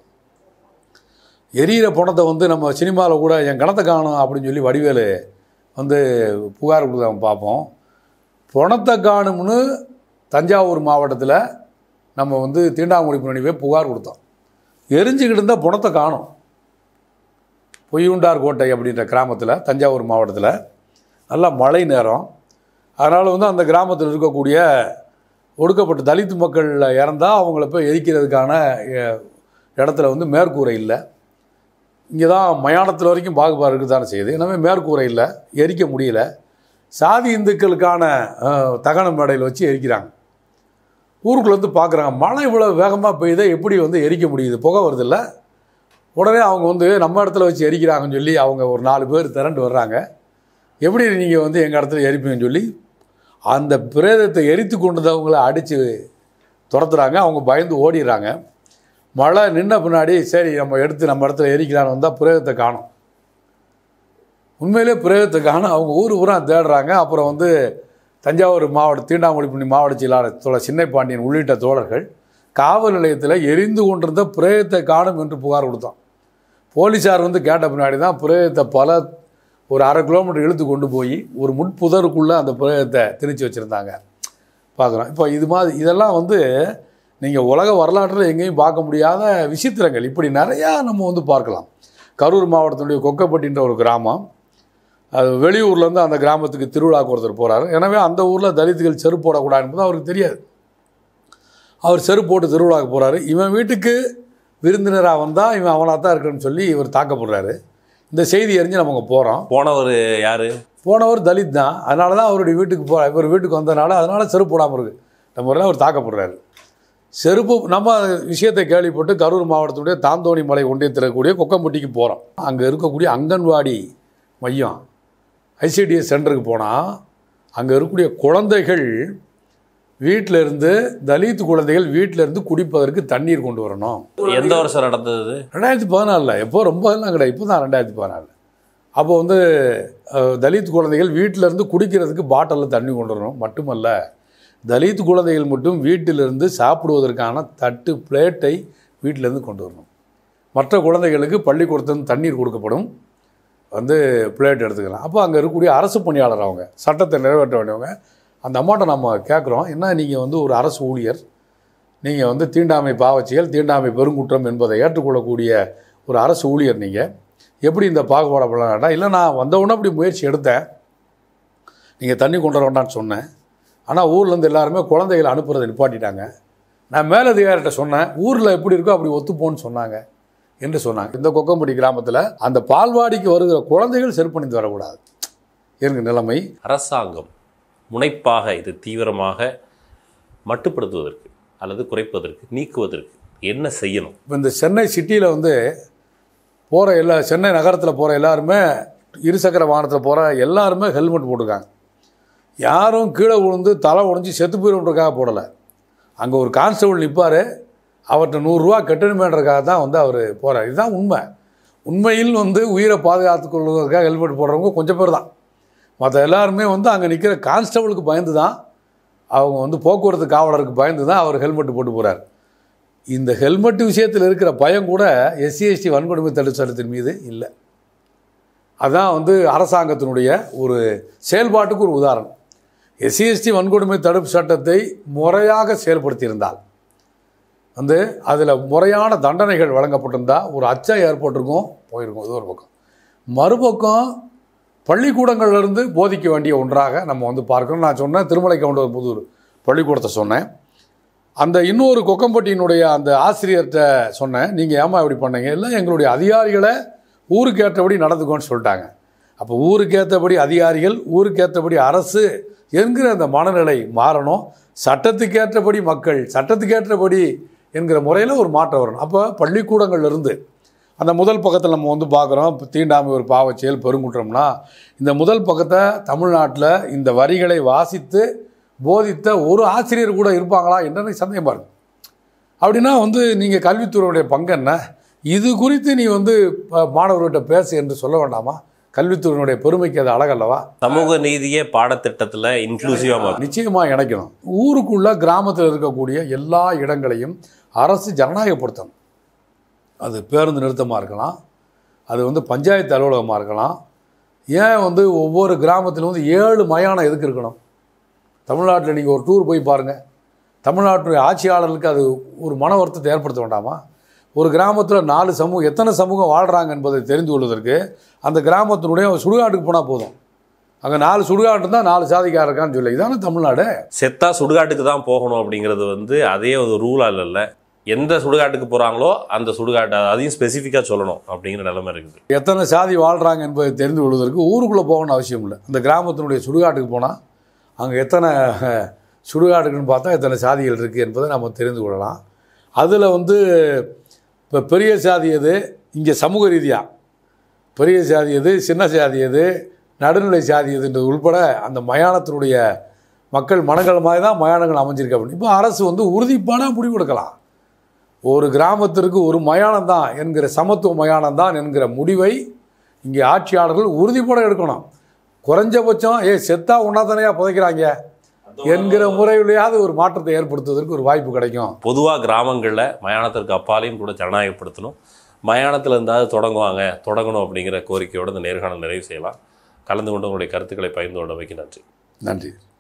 எரியிற பணத்தை வந்து நம்ம சினிமாவில் கூட என் கணத்தை காணும் அப்படின்னு சொல்லி வடிவேலு வந்து புகார் கொடுத்து நம்ம பார்ப்போம். பணத்தை காணும்னு தஞ்சாவூர் மாவட்டத்தில் நம்ம வந்து தீண்டாமொழி பிரிவினை புகார் கொடுத்தோம். எரிஞ்சுக்கிட்டு இருந்தால் பணத்தை காணும். பொய்யுண்டார் கோட்டை அப்படின்ற கிராமத்தில் தஞ்சாவூர் மாவட்டத்தில் நல்லா மழை நேரம். அதனால் வந்து அந்த கிராமத்தில் இருக்கக்கூடிய ஒடுக்கப்பட்ட தலித் மக்கள் இறந்தால் அவங்கள போய் எரிக்கிறதுக்கான இடத்துல வந்து மேற்கூரை இல்லை. இங்கே தான் மயானத்தில் வரைக்கும் பாகுபாடு இருக்குது தானே செய்யுது. எனவே மேற்கூரை இல்லை, எரிக்க முடியல. சாதி இந்துக்களுக்கான தகன மேடையில் வச்சு எரிக்கிறாங்க. ஊருக்குள்ளே வந்து பார்க்குறாங்க, மழை இவ்வளோ வேகமாக பெய்யுதே, எப்படி வந்து எரிக்க முடியுது, புகை வருதில்ல. உடனே அவங்க வந்து நம்ம இடத்துல வச்சு எரிக்கிறாங்கன்னு சொல்லி அவங்க ஒரு நாலு பேர் திரண்டு வர்றாங்க. எப்படி நீங்கள் வந்து எங்கள் இடத்துல எரிப்பீங்கன்னு சொல்லி அந்த பிரேதத்தை எரித்து கொண்டவங்களை அடித்து துரத்துறாங்க. அவங்க பயந்து ஓடிடுறாங்க. மழை நின்ன பின்னாடி சரி நம்ம எடுத்து நம்ம இடத்துல எரிக்கலான்னு வந்தால் பிரேதத்தை காணும். உண்மையிலே பிரேதத்தை காணும். அவங்க ஊர் ஊராக தேடுறாங்க. அப்புறம் வந்து தஞ்சாவூர் மாவட்ட தீண்டாமொழி பிரிவினை மாவட்ட செயலாளர் தோழர் சின்னை பாண்டியன் உள்ளிட்ட தோழர்கள் காவல் நிலையத்தில் எரிந்து கொண்டிருந்த பிரேதத்தை காணும் என்று புகார் கொடுத்தோம். போலீஸார் வந்து கேட்ட பின்னாடி தான் பிரேதத்தை பல ஒரு அரை கிலோமீட்டர் இழுத்து கொண்டு போய் ஒரு முட்புதருக்குள்ளே அந்த பிரேதத்தை திணிச்சு வச்சுருந்தாங்க. பார்க்குறோம். இப்போ இது மாதிரி இதெல்லாம் வந்து நீங்கள் உலக வரலாற்றில் எங்கேயும் பார்க்க முடியாத விசித்திரங்கள். இப்படி நிறையா நம்ம வந்து பார்க்கலாம். கரூர் மாவட்டத்தினுடைய கொக்கப்பட்டின்ற ஒரு கிராமம், அது வெளியூர்லேருந்து அந்த கிராமத்துக்கு திருவிழாவுக்கு ஒருத்தர் போகிறாரு. எனவே அந்த ஊரில் தலித்துகள் செருப்பு போடக்கூடாது என்பது அவருக்கு தெரியாது. அவர் செருப்பு போட்டு திருவிழாவுக்கு போகிறாரு. இவன் வீட்டுக்கு விருந்தினராக வந்தால் இவன் அவனாக தான் இருக்கணும்னு சொல்லி இவர் தாக்கப்படுறாரு. இந்த செய்தி அறிஞ்சு நம்ம போகிறோம். போனவர் யார்? போனவர் தலித் தான். அதனால தான் அவருடைய வீட்டுக்கு போ இவர் வீட்டுக்கு வந்ததுனால அதனால் செருப்பு போடாமல் இருக்குது. நம்ம ஊரில் அவர் தாக்கப்படுறாரு. செருப்பு நம்ம விஷயத்தை கேள்விப்பட்டு கரூர் மாவட்டத்துடைய தாந்தோணி மலை ஒன்றியத்தில் இருக்கக்கூடிய கொக்கம்பட்டிக்கு போகிறோம். அங்கே இருக்கக்கூடிய அங்கன்வாடி மையம் ஐசிடிஎஸ் சென்டருக்கு போனால் அங்கே இருக்கக்கூடிய குழந்தைகள் வீட்டில் இருந்து தலித் குழந்தைகள் வீட்டில் இருந்து குடிப்பதற்கு தண்ணீர் கொண்டு வரணும். எந்த வருஷம் நடந்தது? ரெண்டாயிரத்தி பதினாலில். எப்போ ரொம்ப எல்லாம் கிடையாது, இப்போ தான் ரெண்டாயிரத்தி பதினாலு. அப்போ வந்து தலித் குழந்தைகள் வீட்டில் இருந்து குடிக்கிறதுக்கு பாட்டிலில் தண்ணி கொண்டு வரணும். மட்டுமல்ல, தலித் குழந்தைகள் மட்டும் வீட்டிலிருந்து சாப்பிடுவதற்கான தட்டு பிளேட்டை வீட்டிலேருந்து கொண்டு வரணும். மற்ற குழந்தைகளுக்கு பள்ளிக்கூடத்துலேருந்து தண்ணீர் கொடுக்கப்படும், வந்து பிளேட் எடுத்துக்கலாம். அப்போ அங்கே இருக்கக்கூடிய அரசு பணியாளர் அவங்க சட்டத்தை நிறைவேற்ற வேண்டியவங்க. அந்த அம்மாட்ட நம்ம கேட்குறோம், என்ன நீங்கள் வந்து ஒரு அரசு ஊழியர், நீங்கள் வந்து தீண்டாமை பாவச்செயல் தீண்டாமை பெருங்குற்றம் என்பதை ஏற்றுக்கொள்ளக்கூடிய ஒரு அரசு ஊழியர், நீங்கள் எப்படி இந்த பாகுபாடை பண்ணலாம்டா? இல்லை, நான் வந்தவுடனே அப்படி முயற்சி எடுத்தேன், நீங்கள் தண்ணி கொண்டு வர வேண்டான்னு சொன்னேன். ஆனால் ஊர்லேருந்து எல்லாருமே குழந்தைகளை அனுப்புறதை நிப்பாட்டிட்டாங்க. நான் மேலதிகாரிகிட்ட சொன்னேன், ஊரில் எப்படி இருக்கோ அப்படி ஒத்துப்போன்னு சொன்னாங்க என்று சொன்னாங்க. இந்த கொக்கம்பட்டி கிராமத்தில் அந்த பால்வாடிக்கு வருகிற குழந்தைகள் செருப்பணிந்து வரக்கூடாது என்கிற நிலைமை. அரசாங்கம் முனைப்பாக இது தீவிரமாக மட்டுப்படுத்துவதற்கு அல்லது குறைப்பதற்கு, நீக்குவதற்கு என்ன செய்யணும்? இப்போ இந்த சென்னை சிட்டியில் வந்து போகிற எல்லா சென்னை நகரத்தில் போகிற எல்லாருமே, இருசக்கர வாகனத்தில் போகிற எல்லாருமே ஹெல்மெட் போட்டிருக்காங்க. யாரும் கீழே விழுந்து தலை உடஞ்சி செத்து போயிடுன்றதுக்காக போடலை. அங்கே ஒரு கான்ஸ்டபிள் நிற்பார், அவர்கிட்ட நூறுரூவா கட்டணுமேன்றதுக்காக தான் வந்து அவர் போகிறார். இதுதான் உண்மை. உண்மையில் வந்து உயிரை பாதுகாத்து கொள்வதற்காக ஹெல்மெட் போடுறவங்க கொஞ்சம் பேர் தான். மற்ற எல்லாருமே வந்து அங்கே நிற்கிற கான்ஸ்டபிளுக்கு பயந்து தான், அவங்க வந்து போக்குவரத்து காவலருக்கு பயந்து தான் அவர் ஹெல்மெட்டு போட்டு போகிறார். இந்த ஹெல்மெட் விஷயத்தில் இருக்கிற பயம் கூட எஸ்சி எஸ்டி வன்கொடுமை தடுப்பு சட்டத்தின் மீது இல்லை. அதுதான் வந்து அரசாங்கத்தினுடைய ஒரு செயல்பாட்டுக்கு ஒரு உதாரணம். எஸ்சி எஸ்டி வன்கொடுமை தடுப்பு சட்டத்தை முறையாக செயல்படுத்தியிருந்தால் வந்து அதில் முறையான தண்டனைகள் வழங்கப்பட்டிருந்தால் ஒரு அச்சம் ஏற்பட்டிருக்கும், போயிருக்கும். இது ஒரு பக்கம். மறுபக்கம் பள்ளிக்கூடங்கள்லேருந்து போதிக்க வேண்டிய ஒன்றாக நம்ம வந்து பார்க்கணும். நான் சொன்னேன், திருமலை கவுண்டர் புதூர் பள்ளிக்கூடத்தை சொன்னேன். அந்த இன்னொரு கொக்கம்பட்டியினுடைய அந்த ஆசிரியர்கிட்ட சொன்னேன், நீங்கள் ஏமா இப்படி பண்ணீங்க? இல்லை, எங்களுடைய அதிகாரிகளை ஊருக்கு ஏற்றபடி நடந்துக்கோன்னு சொல்லிட்டாங்க. அப்போ ஊருக்கேற்றபடி அதிகாரிகள், ஊருக்கேற்றபடி அரசு என்கிற அந்த மனநிலை மாறணும். சட்டத்துக்கேற்றபடி மக்கள், சட்டத்துக்கேற்றபடி என்கிற முறையில் ஒரு மாற்றம் வரணும். அப்போ பள்ளிக்கூடங்கள்லேருந்து அந்த முதல் பக்கத்தில் நம்ம வந்து பார்க்குறோம், இப்போ தீண்டாமை ஒரு பாவச் செயல் பெருங்குற்றம்னா, இந்த முதல் பக்கத்தை தமிழ்நாட்டில் இந்த வரிகளை வாசித்து போதித்த ஒரு ஆசிரியர் கூட இருப்பாங்களா என்று சந்தேகமாக இருக்கும். அப்படின்னா வந்து நீங்கள் கல்வித்துறையுடைய பங்கு என்ன, இது குறித்து நீ வந்து மாணவர்கிட்ட பேசு என்று சொல்ல வேண்டாமா? கல்வித்துறையினுடைய பெருமைக்கு அது அழகல்லவா? சமூக நீதியை பாடத்திட்டத்தில் இன்க்ளூசிவாக நிச்சயமாக இணைக்கணும். ஊருக்குள்ள கிராமத்தில் இருக்கக்கூடிய எல்லா இடங்களையும் அரசு ஜனநாயகப்படுத்தணும். அது பேருந்து நிறுத்தமாக இருக்கலாம், அது வந்து பஞ்சாயத்து அலுவலகமாக இருக்கலாம். ஏன் வந்து ஒவ்வொரு கிராமத்திலும் வந்து ஏழு மயானம் எதுக்கு இருக்கணும்? தமிழ்நாட்டில் நீங்கள் ஒரு டூர் போய் பாருங்கள், தமிழ்நாட்டுடைய ஆட்சியாளர்களுக்கு அது ஒரு மன வருத்தத்தை ஏற்படுத்த வேண்டாமா? ஒரு கிராமத்தில் நாலு சமூகம், எத்தனை சமூகம் வாழ்கிறாங்க என்பதை தெரிந்து கொள்வதற்கு அந்த கிராமத்தினுடைய சுடுகாட்டுக்கு போனால் போதும். அங்கே நாலு சுடுகாட்டு தான் நாலு சாதிக்கார இருக்கான்னு சொல்லி, இதான தமிழ்நாடு. செத்தா சுடுகாட்டுக்கு தான் போகணும் அப்படிங்கிறது வந்து அதே ஒரு ரூலாக இல்லைல்ல. எந்த சுடுகாட்டுக்கு போகிறாங்களோ அந்த சுடுகாட்டை அதையும் ஸ்பெசிஃபிக்காக சொல்லணும் அப்படிங்கிற நிலைமை இருக்குது. எத்தனை சாதி வாழ்கிறாங்க என்பதை தெரிந்து கொள்வதற்கு ஊருக்குள்ளே போகணும்னு அவசியம் இல்லை. அந்த கிராமத்தினுடைய சுடுகாட்டுக்கு போனால் அங்கே எத்தனை சுடுகாடுக்குன்னு பார்த்தா எத்தனை சாதிகள் இருக்குது என்பதை நம்ம தெரிந்து கொள்ளலாம். அதில் வந்து இப்போ பெரிய சாதி எது, இங்கே சமூக ரீதியாக பெரிய சாதி எது, சின்ன சாதி எது, நடுநிலை சாதி எதுன்றது உள்பட அந்த மயானத்தினுடைய மக்கள் மனங்கள் மாதிரி தான் மயானங்கள் அமைஞ்சிருக்கு. அப்படின்னு இப்போ அரசு வந்து உறுதிப்பான முடிவு எடுக்கலாம். ஒரு கிராமத்திற்கு ஒரு மயானம் தான் என்கிற, சமத்துவ மயானம் தான் என்கிற முடிவை இங்கே ஆட்சியாளர்கள் உறுதிப்பட எடுக்கணும். குறைஞ்சபட்சம் ஏ செத்தா ஒன்றாத்தனையாக புதைக்கிறாங்க என்கிற முறையிலேயாவது ஒரு மாற்றத்தை ஏற்படுத்துவதற்கு ஒரு வாய்ப்பு கிடைக்கும். பொதுவாக கிராமங்களில் மயானத்திற்கு அப்பாலையும் கூட ஜனநாயகப்படுத்தணும். மயானத்தில் இருந்தாவது தொடங்குவாங்க, தொடங்கணும் அப்படிங்கிற கோரிக்கையோடு இந்த நேர்காணல் நிறைவு செய்யலாம். கலந்து கொண்டு உங்களுடைய கருத்துக்களை பகிர்ந்து கொண்டமைக்கு நன்றி. நன்றி.